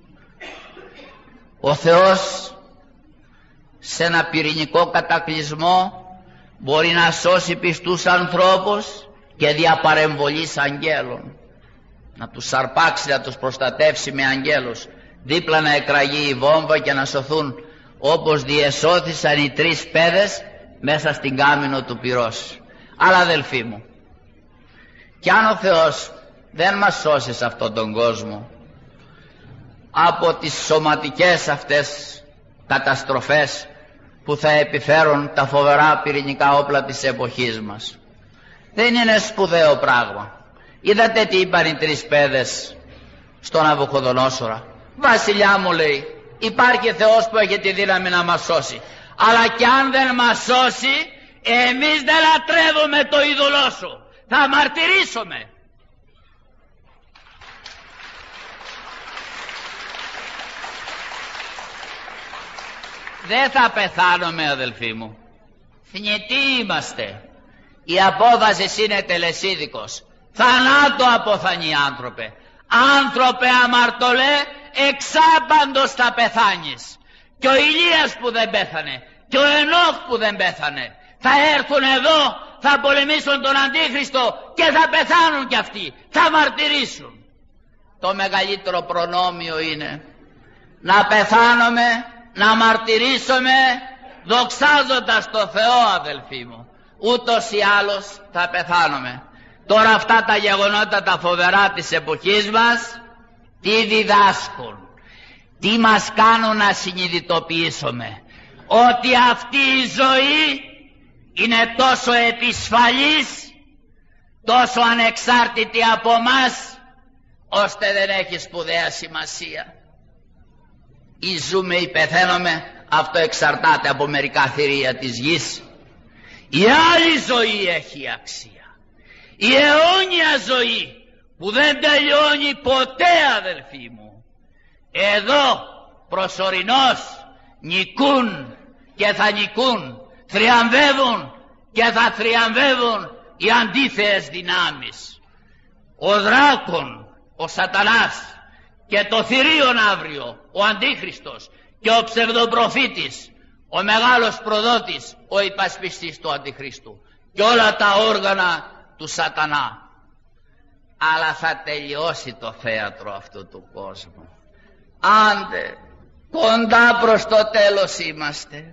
Ο Θεός σε ένα πυρηνικό κατακλυσμό μπορεί να σώσει πιστούς ανθρώπους και δια παρεμβολής αγγέλων, να τους αρπάξει, να τους προστατεύσει με αγγέλους, δίπλα να εκραγεί η βόμβα και να σωθούν, όπως διεσώθησαν οι 3 παιδες μέσα στην κάμινο του πυρός. Αλλά αδελφοί μου, κι αν ο Θεός δεν μας σώσει σε αυτόν τον κόσμο από τις σωματικές αυτές καταστροφές που θα επιφέρουν τα φοβερά πυρηνικά όπλα της εποχής μας, δεν είναι σπουδαίο πράγμα. Είδατε τι είπαν οι 3 παιδες στον Ναβουχοδονόσορα? Βασιλιά, μου λέει, υπάρχει Θεός που έχει τη δύναμη να μας σώσει, αλλά κι αν δεν μας σώσει, εμείς δεν λατρεύουμε το είδωλό σου, θα μαρτυρήσουμε. Δεν θα πεθάνουμε, αδελφοί μου, θνητοί είμαστε. Η απόβαση είναι τελεσίδικος. Θανάτου αποθανεί, άνθρωπε. Άνθρωπε αμαρτωλέ, εξάπαντος θα πεθάνεις. Και ο Ηλίας που δεν πέθανε, και ο Ενόχ που δεν πέθανε, θα έρθουν εδώ, θα πολεμήσουν τον Αντίχριστο και θα πεθάνουν κι αυτοί, θα μαρτυρήσουν. Το μεγαλύτερο προνόμιο είναι να πεθάνουμε, να μαρτυρήσουμε, δοξάζοντας το Θεό, αδελφοί μου. Ούτως ή άλλως θα πεθάνουμε. Τώρα αυτά τα γεγονότα τα φοβερά της εποχής μας τι διδάσκουν? Τι μας κάνουν να συνειδητοποιήσουμε? Ότι αυτή η ζωή είναι τόσο επισφαλής, τόσο ανεξάρτητη από μας, ώστε δεν έχει σπουδαία σημασία. Ή ζούμε ή πεθαίνουμε, αυτό εξαρτάται από μερικά θηρία της γης. Η άλλη ζωή έχει αξία. Η αιώνια ζωή που δεν τελειώνει ποτέ, αδελφοί μου. Εδώ προσωρινώς νικούν και θα νικούν, θριαμβεύουν και θα θριαμβεύουν οι αντίθεες δυνάμεις. Ο δράκων, ο σατανάς, και το θηρίον αύριο, ο Αντίχριστος, και ο ψευδοπροφήτης, ο μεγάλος προδότης, ο υπασπιστής του Αντιχρίστου, και όλα τα όργανα του σατανά. Αλλά θα τελειώσει το θέατρο αυτού του κόσμου. Άντε, κοντά προς το τέλος είμαστε.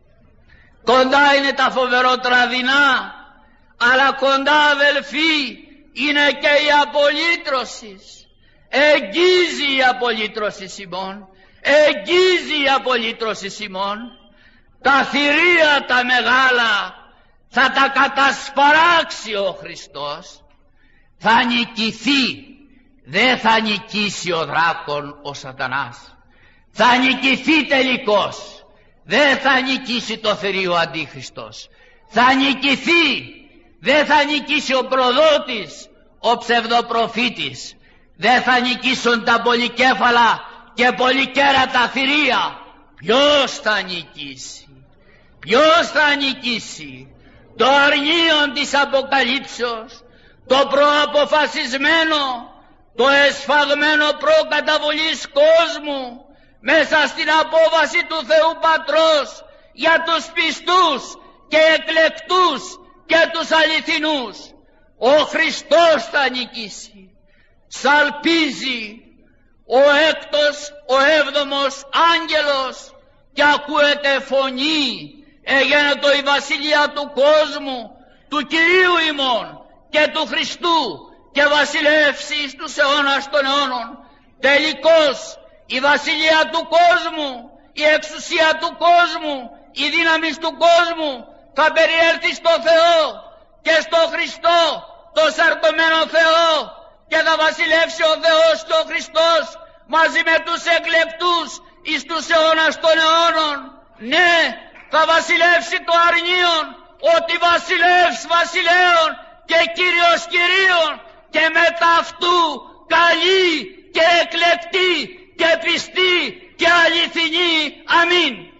Κοντά είναι τα φοβερότερα δεινά, αλλά κοντά, αδελφοί, είναι και η απολύτρωση. Εγγίζει η απολύτρωση ημών, εγγίζει η απολύτρωση ημών. Τα θηρία τα μεγάλα θα τα κατασπαράξει ο Χριστός. Θα νικηθεί, δεν θα νικήσει ο δράκον ο σατανάς. Θα νικηθεί τελικώς, δεν θα νικήσει το θηρίο Αντίχριστος. Θα νικηθεί, δεν θα νικήσει ο προδότης, ο ψευδοπροφήτης. Δεν θα νικήσουν τα πολυκέφαλα και πολυκέρατα θηρία. Ποιος θα νικήσει? Ποιος θα νικήσει? Το αρνίον της Αποκαλύψεως, το προαποφασισμένο, το εσφαγμένο προκαταβολής κόσμου, μέσα στην απόβαση του Θεού Πατρός για τους πιστούς και εκλεκτούς και τους αληθινούς. Ο Χριστός θα νικήσει. Σαλπίζει ο έκτος, ο έβδομος άγγελος και ακούεται φωνή. Εγένετο η βασιλεία του κόσμου, του Κυρίου ημών και του Χριστού και βασιλεύσει στους αιώνας των αιώνων. Τελικώς η βασιλεία του κόσμου, η εξουσία του κόσμου, η δύναμη του κόσμου θα περιέλθει στο Θεό και στο Χριστό, το σαρτωμένο Θεό, και θα βασιλεύσει ο Θεός και ο Χριστός μαζί με τους εκλεπτούς εις τους αιώνας των αιώνων. Ναι, θα βασιλεύσει το αρνίον, ότι βασιλεύς βασιλέων και Κύριος Κυρίων, και μετά αυτού καλή και εκλεπτή και πιστή και αληθινή. Αμήν.